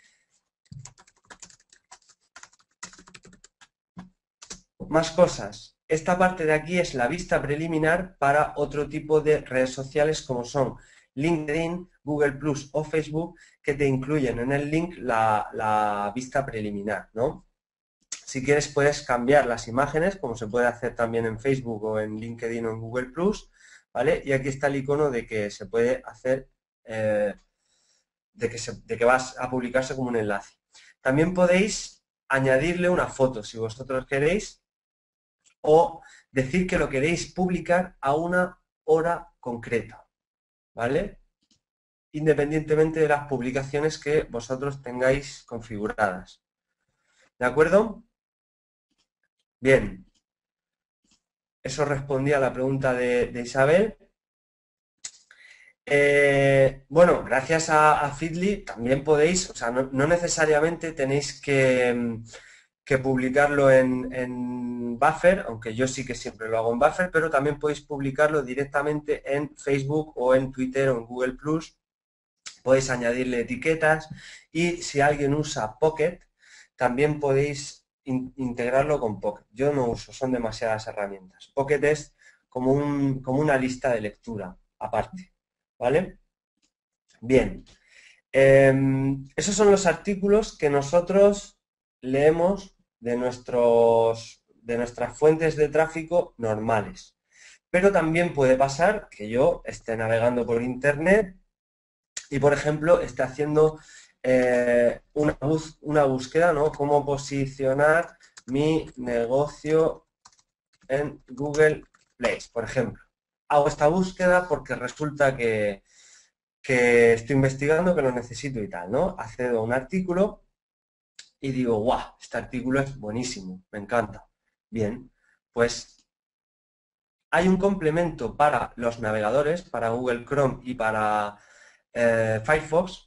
S1: Más cosas. Esta parte de aquí es la vista preliminar para otro tipo de redes sociales como son LinkedIn, Google Plus o Facebook, que te incluyen en el link la, la vista preliminar, ¿no? Si quieres puedes cambiar las imágenes, como se puede hacer también en Facebook o en LinkedIn o en Google Plus, ¿vale? Y aquí está el icono de que se puede hacer, eh, de, que se, de que vas a publicarse como un enlace. También podéis añadirle una foto si vosotros queréis o decir que lo queréis publicar a una hora concreta, ¿vale? Independientemente de las publicaciones que vosotros tengáis configuradas. ¿De acuerdo? Bien. Eso respondía a la pregunta de, de Isabel. Eh, bueno, gracias a, a Feedly también podéis, o sea, no, no necesariamente tenéis que, que publicarlo en, en Buffer, aunque yo sí que siempre lo hago en Buffer, pero también podéis publicarlo directamente en Facebook o en Twitter o en Google Plus. Podéis añadirle etiquetas y si alguien usa Pocket, también podéis in- integrarlo con Pocket. Yo no uso, son demasiadas herramientas. Pocket es como, un, como una lista de lectura aparte, ¿vale? Bien, eh, esos son los artículos que nosotros leemos de, nuestros, de nuestras fuentes de tráfico normales. Pero también puede pasar que yo esté navegando por Internet y, por ejemplo, esté haciendo eh, una, bus una búsqueda, ¿no? Cómo posicionar mi negocio en Google Play, por ejemplo. Hago esta búsqueda porque resulta que que estoy investigando, que lo necesito y tal, ¿no? Accedo a un artículo y digo, guau, este artículo es buenísimo, me encanta. Bien, pues hay un complemento para los navegadores, para Google Chrome y para eh, Firefox,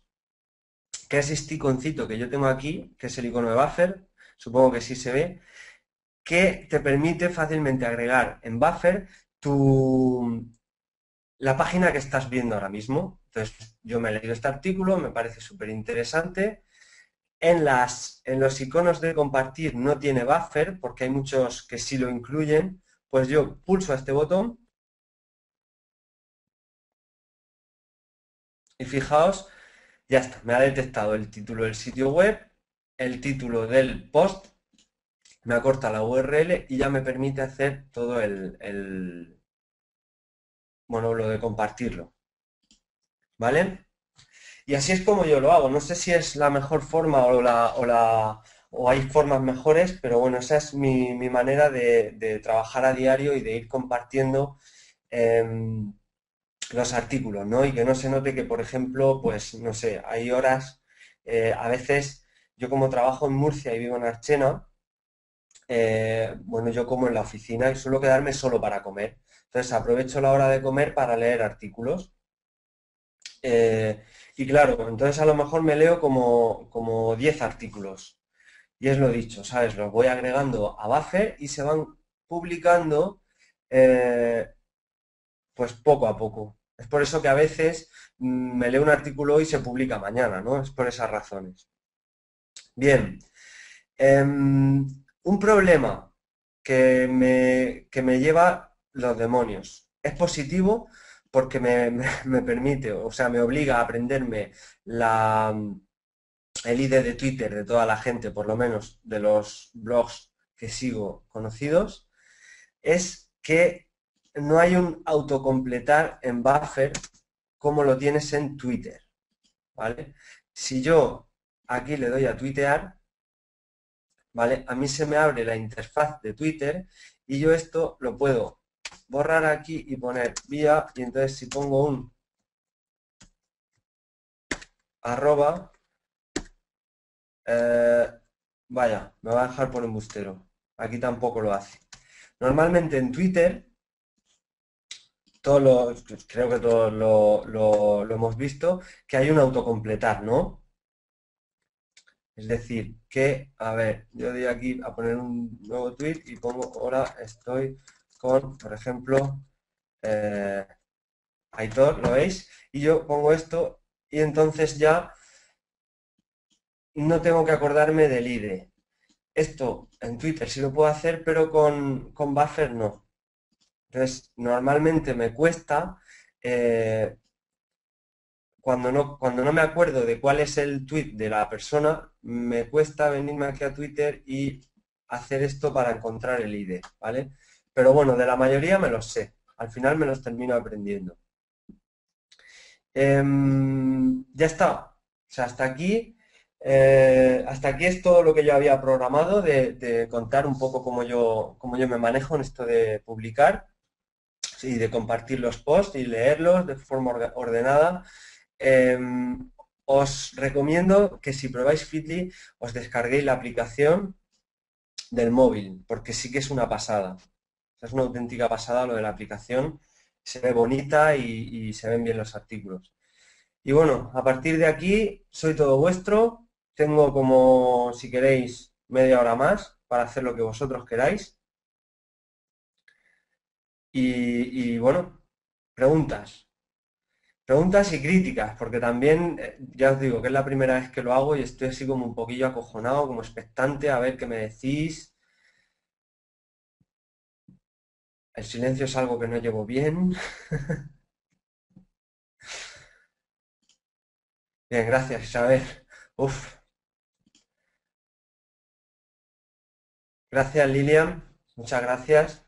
S1: que es este iconcito que yo tengo aquí, que es el icono de Buffer, supongo que sí se ve, que te permite fácilmente agregar en Buffer tu, la página que estás viendo ahora mismo. Entonces, yo me he leído este artículo, me parece súper interesante. En las, en los iconos de compartir no tiene buffer, porque hay muchos que sí lo incluyen. Pues yo pulso a este botón y fijaos, ya está, me ha detectado el título del sitio web, el título del post, me acorta la U R L y ya me permite hacer todo el, el bueno, lo de compartirlo, ¿vale? Y así es como yo lo hago. No sé si es la mejor forma o, la, o, la, o hay formas mejores, pero bueno, esa es mi, mi manera de, de trabajar a diario y de ir compartiendo em, los artículos, ¿no? Y que no se note que, por ejemplo, pues no sé, hay horas, eh, a veces yo como trabajo en Murcia y vivo en Archena, eh, bueno, yo como en la oficina y suelo quedarme solo para comer. Entonces aprovecho la hora de comer para leer artículos. Eh, y claro, entonces a lo mejor me leo como, como diez artículos. Y es lo dicho, ¿sabes? Los voy agregando a Buffer y se van publicando eh, pues poco a poco. Es por eso que a veces mm, me leo un artículo hoy y se publica mañana, ¿no? Es por esas razones. Bien, em, un problema que me, que me lleva los demonios. Es positivo porque me, me- me permite, o sea, me obliga a aprenderme la, el I D de Twitter de toda la gente, por lo menos de los blogs que sigo conocidos, es que no hay un autocompletar en Buffer como lo tienes en Twitter, ¿vale? Si yo aquí le doy a tuitear, ¿vale? A mí se me abre la interfaz de Twitter y yo esto lo puedo borrar aquí y poner vía, y entonces si pongo un arroba, eh, vaya, me va a dejar por embustero. Aquí tampoco lo hace. Normalmente en Twitter, todos los, creo que todos lo, lo- lo hemos visto, que hay un autocompletar, ¿no? Es decir, que, a ver, yo doy aquí a poner un nuevo tweet y pongo, ahora estoy con, por ejemplo, eh, Aitor, ¿lo veis? Y yo pongo esto y entonces ya no tengo que acordarme del I D. Esto en Twitter sí lo puedo hacer, pero con, con Buffer no. Entonces, normalmente me cuesta, eh, cuando no, cuando no me acuerdo de cuál es el tweet de la persona, me cuesta venirme aquí a Twitter y hacer esto para encontrar el I D, ¿vale? Pero bueno, de la mayoría me los sé. Al final me los termino aprendiendo. Em, ya está. O sea, hasta aquí, eh, hasta aquí es todo lo que yo había programado de, de contar un poco cómo yo, cómo yo me manejo en esto de publicar y de compartir los posts y leerlos de forma orga- ordenada. Em, os recomiendo que si probáis Feedly os descarguéis la aplicación del móvil, porque sí que es una pasada. Es una auténtica pasada lo de la aplicación. Se ve bonita y, y se ven bien los artículos. Y bueno, a partir de aquí soy todo vuestro. Tengo como, si queréis, media hora más para hacer lo que vosotros queráis. Y, y bueno, preguntas. Preguntas y críticas, porque también, eh, ya os digo que es la primera vez que lo hago y estoy así como un poquillo acojonado, como expectante a ver qué me decís. El silencio es algo que no llevo bien. Bien, gracias, Isabel. Uf, gracias, Lilian. Muchas gracias.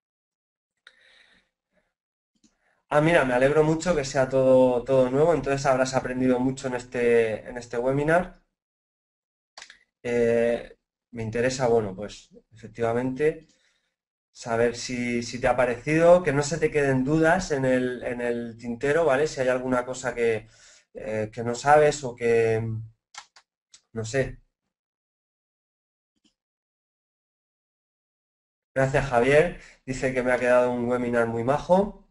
S1: Ah, mira, me alegro mucho que sea todo, todo nuevo, entonces habrás aprendido mucho en este, en este webinar. Eh, Me interesa, bueno, pues efectivamente saber si, si te ha parecido, que no se te queden dudas en el, en el tintero, ¿vale? Si hay alguna cosa que, eh, que no sabes o que, no sé. Gracias, Javier. Dice que me ha quedado un webinar muy majo.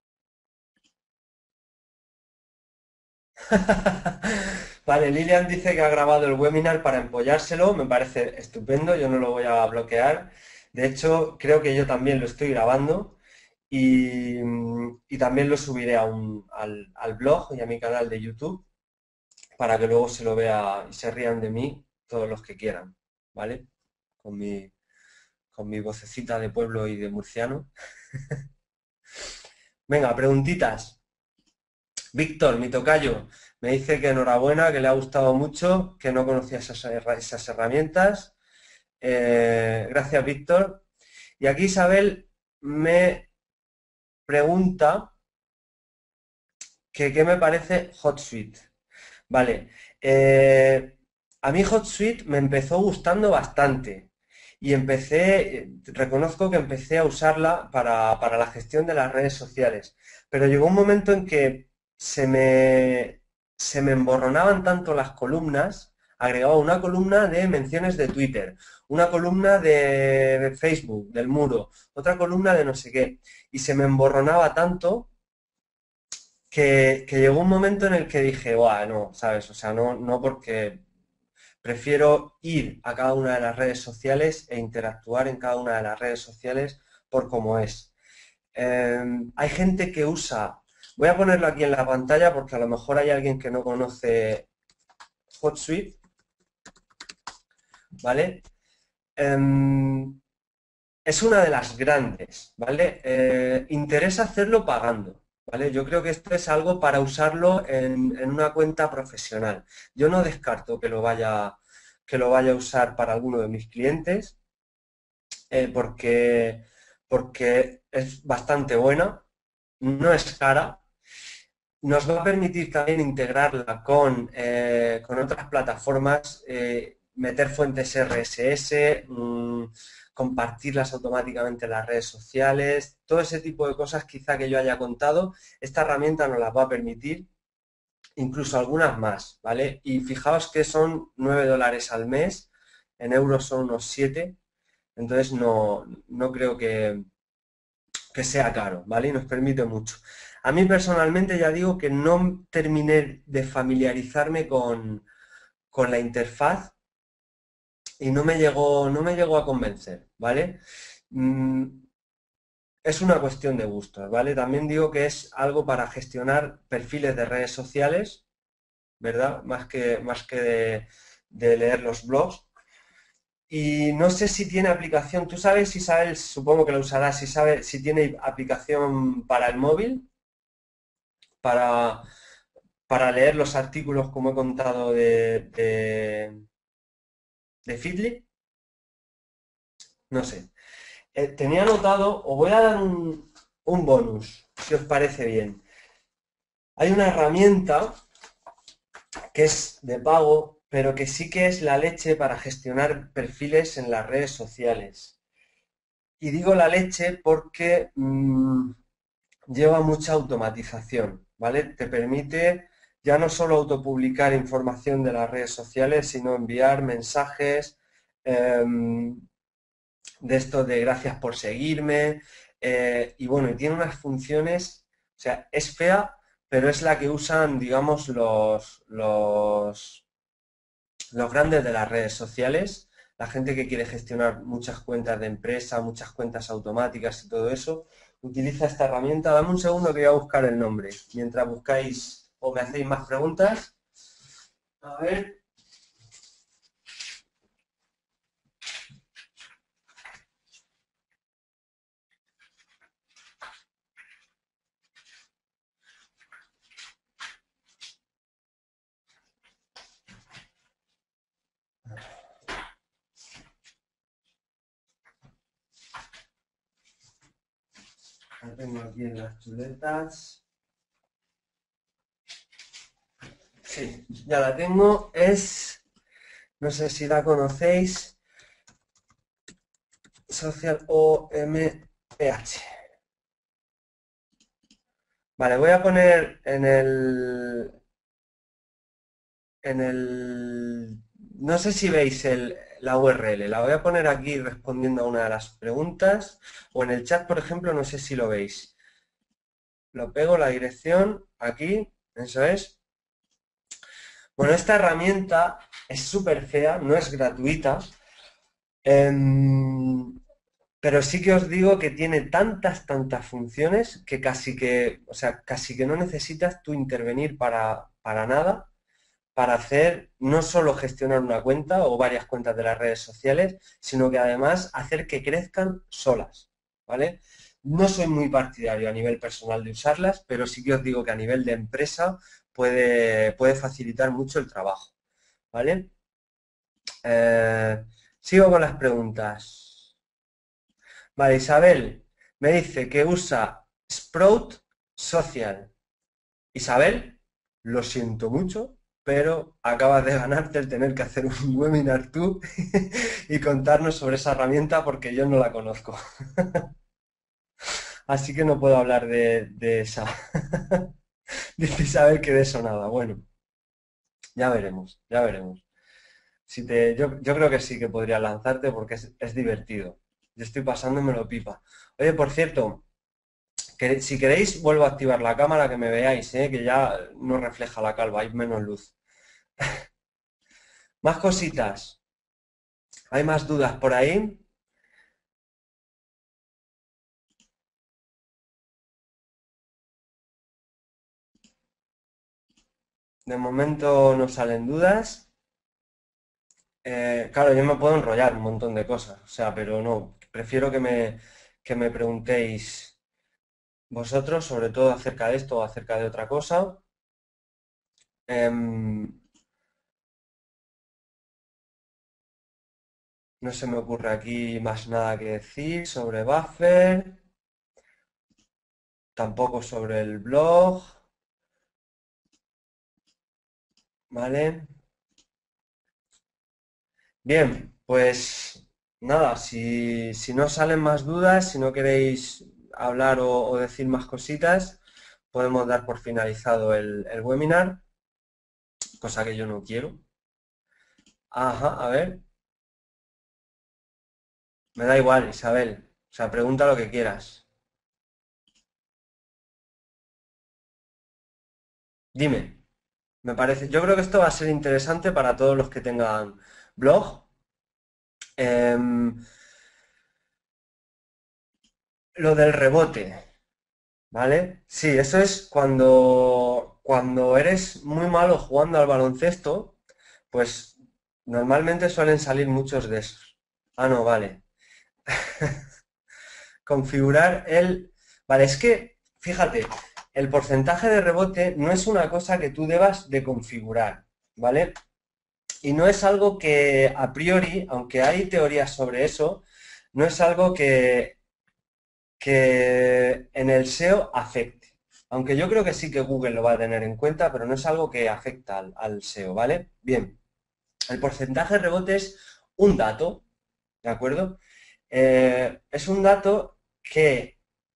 S1: Vale, Lilian dice que ha grabado el webinar para empollárselo, me parece estupendo, yo no lo voy a bloquear. De hecho, creo que yo también lo estoy grabando y, y también lo subiré a un- al, al blog y a mi canal de YouTube para que luego se lo vea y se rían de mí todos los que quieran, ¿vale? Con mi, con mi vocecita de pueblo y de murciano. Venga, preguntitas. Víctor, mi tocayo, me dice que enhorabuena, que le ha gustado mucho, que no conocía esas, herra- esas herramientas. Eh, gracias, Víctor. Y aquí Isabel me pregunta que qué me parece HotSuite. Vale, eh, a mí HotSuite me empezó gustando bastante y empecé, eh, reconozco que empecé a usarla para, para la gestión de las redes sociales, pero llegó un momento en que se me, se me emborronaban tanto las columnas, agregaba una columna de menciones de Twitter, una columna de Facebook, del muro, otra columna de no sé qué, y se me emborronaba tanto que, que llegó un momento en el que dije, guau, no, ¿sabes? O sea, no, no porque prefiero ir a cada una de las redes sociales e interactuar en cada una de las redes sociales por cómo es. Eh, hay gente que usa, voy a ponerlo aquí en la pantalla porque a lo mejor hay alguien que no conoce HotSuite, ¿vale? Em, es una de las grandes, ¿vale? Eh, interesa hacerlo pagando, ¿vale? Yo creo que esto es algo para usarlo en, en una cuenta profesional. Yo no descarto que lo vaya, que lo vaya a usar para alguno de mis clientes, eh, porque, porque es bastante buena, no es cara, nos va a permitir también integrarla con, eh, con otras plataformas, eh, meter fuentes R S S, mmm, compartirlas automáticamente en las redes sociales, todo ese tipo de cosas quizá que yo haya contado, esta herramienta nos las va a permitir, incluso algunas más, ¿vale? Y fijaos que son nueve dólares al mes, en euros son unos siete, entonces no, no creo que, que sea caro, ¿vale? Y nos permite mucho. A mí personalmente ya digo que no terminé de familiarizarme con, con la interfaz y no me llegó, no me llegó a convencer, ¿vale? Mm, es una cuestión de gustos, ¿vale? También digo que es algo para gestionar perfiles de redes sociales, ¿verdad? Más que, más que de, de leer los blogs. Y no sé si tiene aplicación, tú sabes, si sabes, supongo que lo usarás, si sabes si tiene aplicación para el móvil, para, para leer los artículos, como he contado, de, de, de Feedly, no sé. Eh, tenía anotado, os voy a dar un, un bonus, si os parece bien. Hay una herramienta que es de pago, pero que sí que es la leche para gestionar perfiles en las redes sociales. Y digo la leche porque mmm, lleva mucha automatización, ¿vale? Te permite ya no solo autopublicar información de las redes sociales, sino enviar mensajes eh, de esto de gracias por seguirme, eh, y bueno, y tiene unas funciones, o sea, es fea, pero es la que usan, digamos, los, los, los grandes de las redes sociales, la gente que quiere gestionar muchas cuentas de empresa, muchas cuentas automáticas y todo eso, utiliza esta herramienta. Dame un segundo que voy a buscar el nombre. Mientras buscáis o me hacéis más preguntas. A ver. La tengo aquí en las chuletas. Sí, ya la tengo. Es, no sé si la conocéis, Social O M P H. Vale, voy a poner en el, en el, no sé si veis el, la U R L, la voy a poner aquí respondiendo a una de las preguntas, o en el chat, por ejemplo, no sé si lo veis. Lo pego la dirección aquí, eso es. Bueno, esta herramienta es súper fea, no es gratuita. Em, Pero sí que os digo que tiene tantas, tantas funciones que casi que, o sea, casi que no necesitas tú intervenir para, para nada, para hacer no solo gestionar una cuenta o varias cuentas de las redes sociales, sino que además hacer que crezcan solas, ¿vale? No soy muy partidario a nivel personal de usarlas, pero sí que os digo que a nivel de empresa puede, puede facilitar mucho el trabajo, ¿vale? Eh, sigo con las preguntas. Vale, Isabel me dice que usa Sprout Social. Isabel, lo siento mucho, pero acabas de ganarte el tener que hacer un webinar tú y contarnos sobre esa herramienta porque yo no la conozco. Así que no puedo hablar de, de esa. Dice Isabel que de eso nada. Bueno, ya veremos, ya veremos. Si te, yo, yo creo que sí que podría lanzarte porque es, es divertido. Yo estoy pasándomelo pipa. Oye, por cierto, que si queréis vuelvo a activar la cámara que me veáis, ¿eh? Que ya no refleja la calva, hay menos luz. Más cositas. ¿Hay más dudas por ahí? De momento no salen dudas. Eh, claro, yo me puedo enrollar un montón de cosas, o sea, pero no, prefiero que me, que me preguntéis vosotros, sobre todo acerca de esto o acerca de otra cosa. Em, no se me ocurre aquí más nada que decir sobre Buffer, tampoco sobre el blog, ¿vale? Bien, pues nada, si, si no salen más dudas, si no queréis hablar o, o decir más cositas, podemos dar por finalizado el, el webinar, cosa que yo no quiero. Ajá, a ver, me da igual, Isabel. O sea, pregunta lo que quieras. Dime, me parece, yo creo que esto va a ser interesante para todos los que tengan blog. Em, lo del rebote. ¿Vale? Sí, eso es cuando, cuando eres muy malo jugando al baloncesto, pues normalmente suelen salir muchos de esos. Ah, no, vale. Configurar el... Vale, es que, fíjate, el porcentaje de rebote no es una cosa que tú debas de configurar, ¿vale? Y no es algo que a priori, aunque hay teorías sobre eso, no es algo que que en el S E O afecte. Aunque yo creo que sí que Google lo va a tener en cuenta, pero no es algo que afecta al, al S E O, ¿vale? Bien, el porcentaje de rebote es un dato, ¿de acuerdo? Eh, es un dato que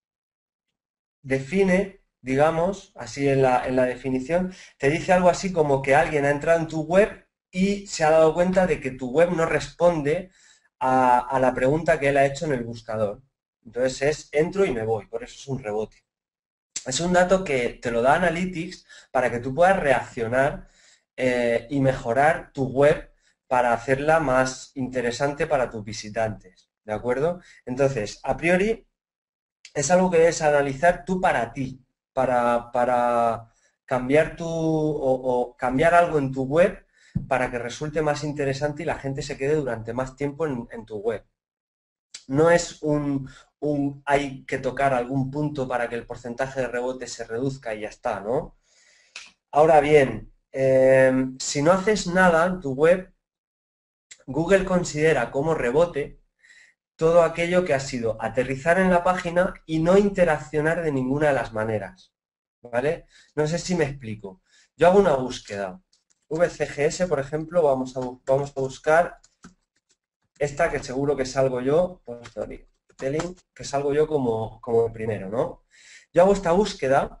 S1: define, digamos, así en la, en la definición, te dice algo así como que alguien ha entrado en tu web y se ha dado cuenta de que tu web no responde a, a la pregunta que él ha hecho en el buscador. Entonces es entro y me voy, por eso es un rebote. Es un dato que te lo da Analytics para que tú puedas reaccionar eh, y mejorar tu web para hacerla más interesante para tus visitantes, ¿de acuerdo? Entonces, a priori, es algo que debes analizar tú para ti, para, para cambiar tu, o, o cambiar algo en tu web para que resulte más interesante y la gente se quede durante más tiempo en, en tu web. No es un, un hay que tocar algún punto para que el porcentaje de rebote se reduzca y ya está, ¿no? Ahora bien, eh, si no haces nada en tu web, Google considera como rebote todo aquello que ha sido aterrizar en la página y no interaccionar de ninguna de las maneras, ¿vale? No sé si me explico. Yo hago una búsqueda. V C G S, por ejemplo, vamos a, vamos a buscar esta que seguro que salgo yo, pues, storytelling, que salgo yo como, como el primero, ¿no? Yo hago esta búsqueda,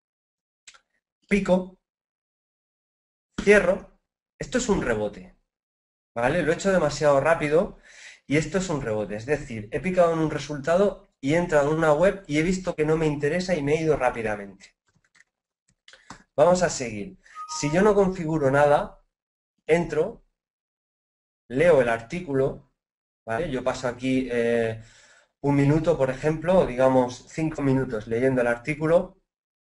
S1: pico, cierro, esto es un rebote, ¿vale? Lo he hecho demasiado rápido y esto es un rebote, es decir, he picado en un resultado y he entrado en una web y he visto que no me interesa y me he ido rápidamente. Vamos a seguir. Si yo no configuro nada, entro, leo el artículo, ¿vale? Yo paso aquí... Eh, un minuto, por ejemplo, o digamos cinco minutos leyendo el artículo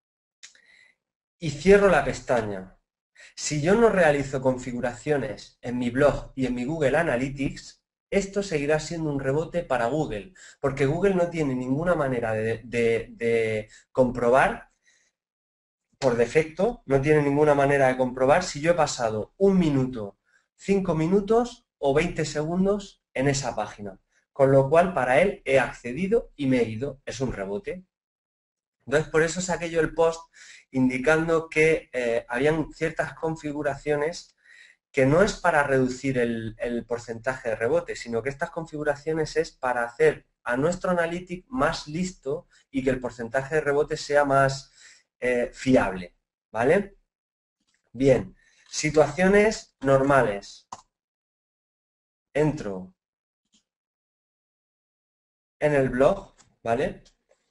S1: y cierro la pestaña. Si yo no realizo configuraciones en mi blog y en mi Google Analytics, esto seguirá siendo un rebote para Google, porque Google no tiene ninguna manera de, de, de comprobar por defecto, no tiene ninguna manera de comprobar si yo he pasado un minuto, cinco minutos o veinte segundos en esa página. Con lo cual, para él he accedido y me he ido. Es un rebote. Entonces, por eso saqué yo el post indicando que eh, habían ciertas configuraciones que no es para reducir el, el porcentaje de rebote, sino que estas configuraciones es para hacer a nuestro Analytics más listo y que el porcentaje de rebote sea más eh, fiable, ¿vale? Bien, situaciones normales. Entro en el blog, ¿vale?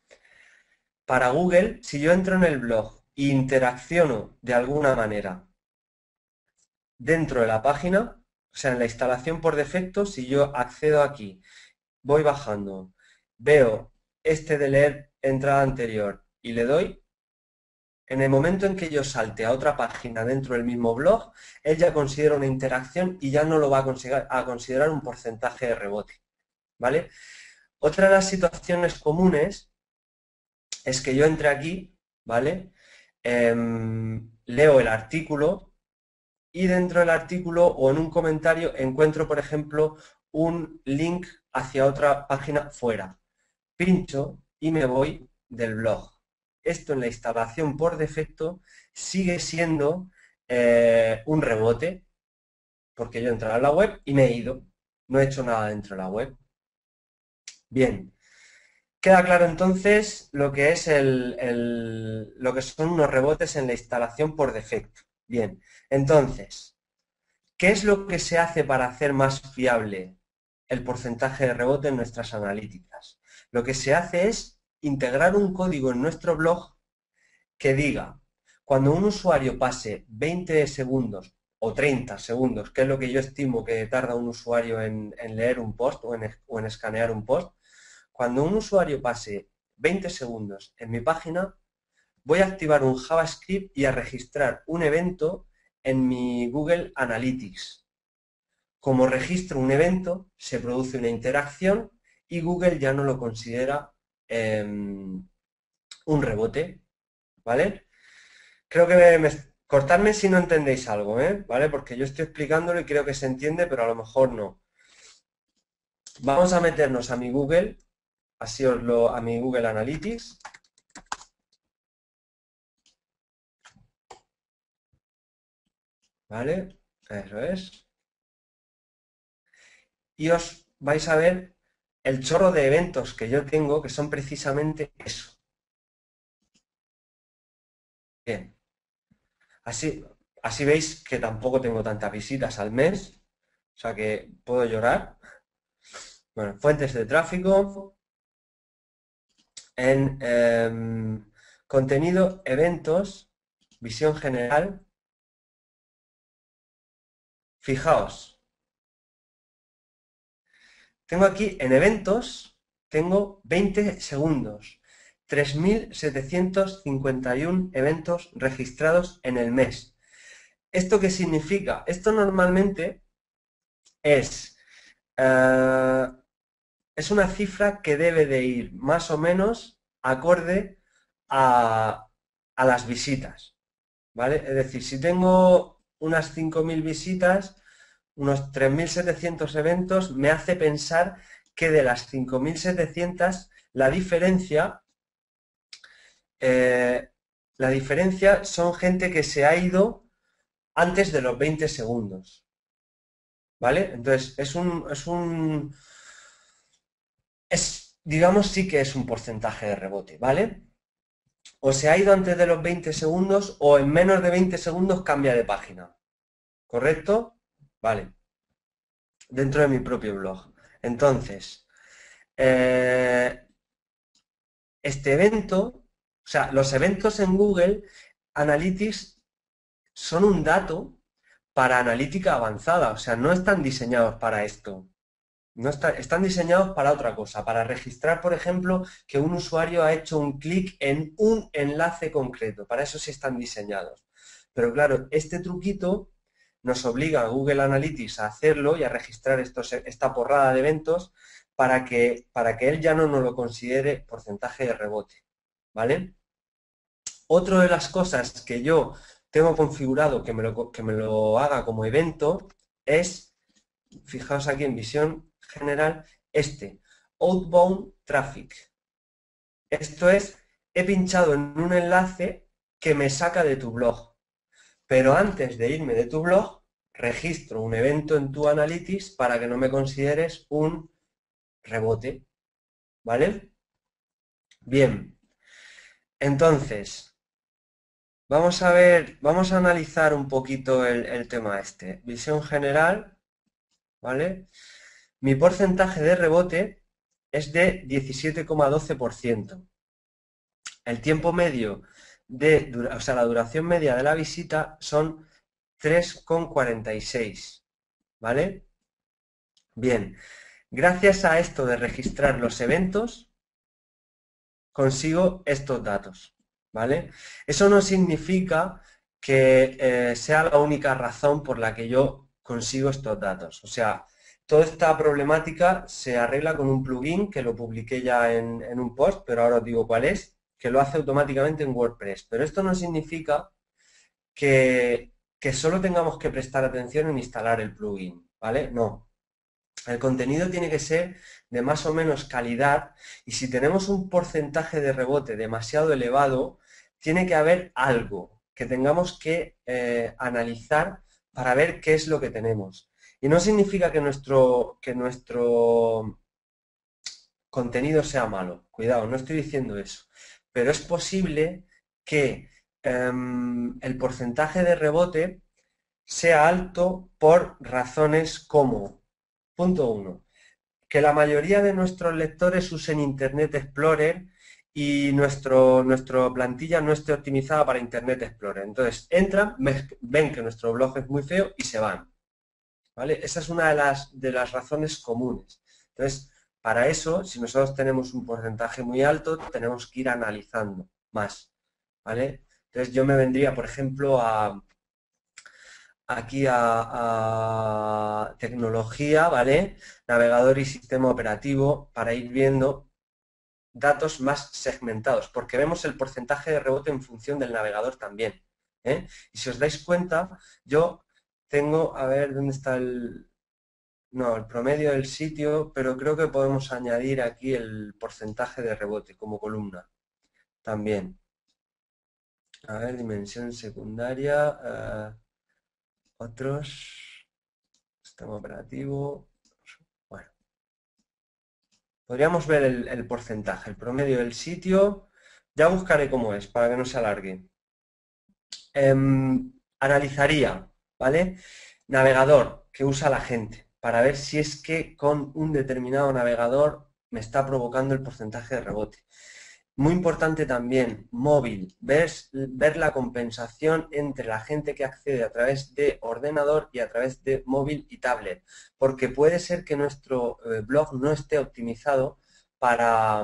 S1: Para Google, si yo entro en el blog e interacciono de alguna manera dentro de la página, o sea, en la instalación por defecto, si yo accedo aquí, voy bajando, veo este de leer entrada anterior y le doy, en el momento en que yo salte a otra página dentro del mismo blog, él ya considera una interacción y ya no lo va a considerar, a considerar un porcentaje de rebote, ¿vale? Otra de las situaciones comunes es que yo entre aquí, ¿vale? Em, leo el artículo y dentro del artículo o en un comentario encuentro, por ejemplo, un link hacia otra página fuera. Pincho y me voy del blog. Esto en la instalación por defecto sigue siendo eh, un rebote, porque yo he entrado a la web y me he ido. No he hecho nada dentro de la web. Bien. Queda claro entonces lo que es el, el, lo que son unos rebotes en la instalación por defecto. Bien, entonces, ¿qué es lo que se hace para hacer más fiable el porcentaje de rebote en nuestras analíticas? Lo que se hace es integrar un código en nuestro blog que diga, cuando un usuario pase veinte segundos o treinta segundos, que es lo que yo estimo que tarda un usuario en, en leer un post o en, o en escanear un post, cuando un usuario pase veinte segundos en mi página, voy a activar un JavaScript y a registrar un evento en mi Google Analytics. Como registro un evento, se produce una interacción y Google ya no lo considera eh, un rebote, ¿vale? Creo que me, me, cortadme si no entendéis algo, ¿eh? ¿Vale? Porque yo estoy explicándolo y creo que se entiende, pero a lo mejor no. Vamos a meternos a mi Google, así os lo, a mi Google Analytics. ¿Vale? Eso es. Y os vais a ver el chorro de eventos que yo tengo que son precisamente eso. Bien. Así, así veis que tampoco tengo tantas visitas al mes. O sea que puedo llorar. Bueno, fuentes de tráfico. En eh, contenido, eventos, visión general. Fijaos. Tengo aquí en eventos, tengo veinte segundos. tres mil setecientos cincuenta y uno eventos registrados en el mes. ¿Esto qué significa? Esto normalmente es, uh, es una cifra que debe de ir más o menos acorde a, a las visitas, ¿vale? Es decir, si tengo unas cinco mil visitas, unos tres mil setecientos eventos, me hace pensar que de las cinco mil setecientos la diferencia, eh, la diferencia son gente que se ha ido antes de los veinte segundos. ¿Vale? Entonces, es un, es un, es, digamos, sí que es un porcentaje de rebote, ¿vale? O se ha ido antes de los veinte segundos o en menos de veinte segundos cambia de página. ¿Correcto? Vale. Dentro de mi propio blog. Entonces, eh, este evento, o sea, los eventos en Google Analytics son un dato para analítica avanzada, o sea, no están diseñados para esto. No está- están diseñados para otra cosa, para registrar, por ejemplo, que un usuario ha hecho un clic en un enlace concreto. Para eso sí están diseñados. Pero claro, este truquito nos obliga a Google Analytics a hacerlo y a registrar estos- esta porrada de eventos para que, para que él ya no nos lo considere porcentaje de rebote. ¿Vale? Otra de las cosas que yo tengo configurado que me lo, que me lo haga como evento es, fijaos aquí en visión general, este, Outbound Traffic. Esto es, he pinchado en un enlace que me saca de tu blog, pero antes de irme de tu blog, registro un evento en tu Analytics para que no me consideres un rebote, ¿vale? Bien, entonces, vamos a ver, vamos a analizar un poquito el, el tema este. Visión general, ¿vale? Mi porcentaje de rebote es de diecisiete coma doce por ciento. El tiempo medio de, o sea, la duración media de la visita son tres coma cuarenta y seis, ¿vale? Bien, gracias a esto de registrar los eventos, consigo estos datos, ¿vale? Eso no significa que eh, sea la única razón por la que yo consigo estos datos. O sea, toda esta problemática se arregla con un plugin que lo publiqué ya en, en un post, pero ahora os digo cuál es, que lo hace automáticamente en WordPress. Pero esto no significa que, que solo tengamos que prestar atención en instalar el plugin, ¿vale? No. El contenido tiene que ser de más o menos calidad y si tenemos un porcentaje de rebote demasiado elevado, tiene que haber algo que tengamos que eh, analizar para ver qué es lo que tenemos. Y no significa que nuestro, que nuestro contenido sea malo. Cuidado, no estoy diciendo eso. Pero es posible que em, el porcentaje de rebote sea alto por razones como, punto uno, que la mayoría de nuestros lectores usen Internet Explorer y nuestro, nuestra plantilla no esté optimizada para Internet Explorer. Entonces, entran, ven que nuestro blog es muy feo y se van. ¿Vale? Esa es una de las, de las razones comunes. Entonces, para eso, si nosotros tenemos un porcentaje muy alto, tenemos que ir analizando más. ¿Vale? Entonces, yo me vendría, por ejemplo, a, aquí a, a tecnología, ¿vale? Navegador y sistema operativo para ir viendo datos más segmentados, porque vemos el porcentaje de rebote en función del navegador también. ¿eh? Y si os dais cuenta, yo tengo, a ver, ¿dónde está el...? No, el promedio del sitio, pero creo que podemos añadir aquí el porcentaje de rebote como columna también. A ver, dimensión secundaria, eh, otros, sistema operativo, bueno. Podríamos ver el, el porcentaje, el promedio del sitio. Ya buscaré cómo es, para que no se alargue. Em, analizaría, ¿vale? Navegador que usa la gente, para ver si es que con un determinado navegador me está provocando el porcentaje de rebote. Muy importante también, móvil, ver, ver la compensación entre la gente que accede a través de ordenador y a través de móvil y tablet, porque puede ser que nuestro eh, blog no esté optimizado para,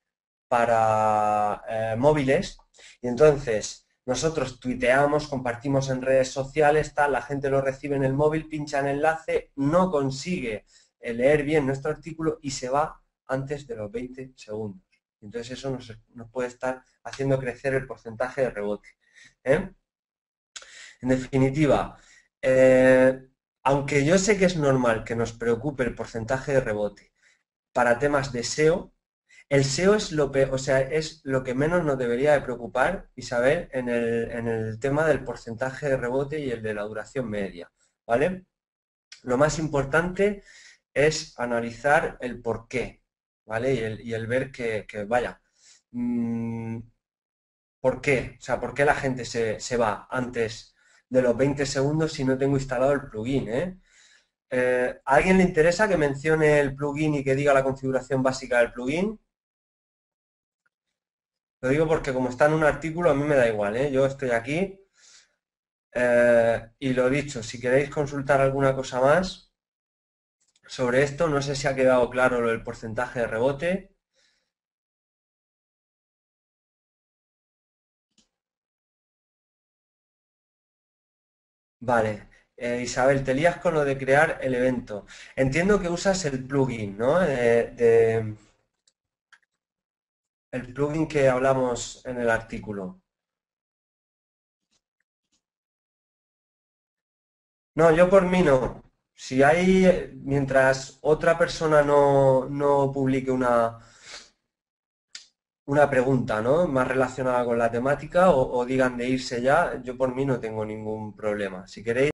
S1: para eh, móviles y entonces nosotros tuiteamos, compartimos en redes sociales, tal, la gente lo recibe en el móvil, pincha en el enlace, no consigue leer bien nuestro artículo y se va antes de los veinte segundos. Entonces eso nos, nos puede estar haciendo crecer el porcentaje de rebote. ¿eh? En definitiva, eh, aunque yo sé que es normal que nos preocupe el porcentaje de rebote para temas de S E O, el S E O es lo, o sea, es lo que menos nos debería de preocupar, Isabel, en el, en el tema del porcentaje de rebote y el de la duración media, ¿vale? Lo más importante es analizar el por qué, ¿vale? Y el, y el ver que, que vaya, mmm, ¿por qué? O sea, ¿por qué la gente se, se va antes de los veinte segundos si no tengo instalado el plugin, ¿eh? Eh, ¿A alguien le interesa que mencione el plugin y que diga la configuración básica del plugin? Lo digo porque como está en un artículo, a mí me da igual, ¿eh? Yo estoy aquí eh, y lo dicho, si queréis consultar alguna cosa más, sobre esto. No sé si ha quedado claro lo del porcentaje de rebote. Vale. Eh, Isabel, te lías con lo de crear el evento. Entiendo que usas el plugin, ¿no? Eh, de- el plugin que hablamos en el artículo. No, yo por mí no. Si hay, eh, mientras otra persona no, no publique una, una pregunta, ¿no? Más relacionada con la temática o, o digan de irse ya, yo por mí no tengo ningún problema. Si queréis...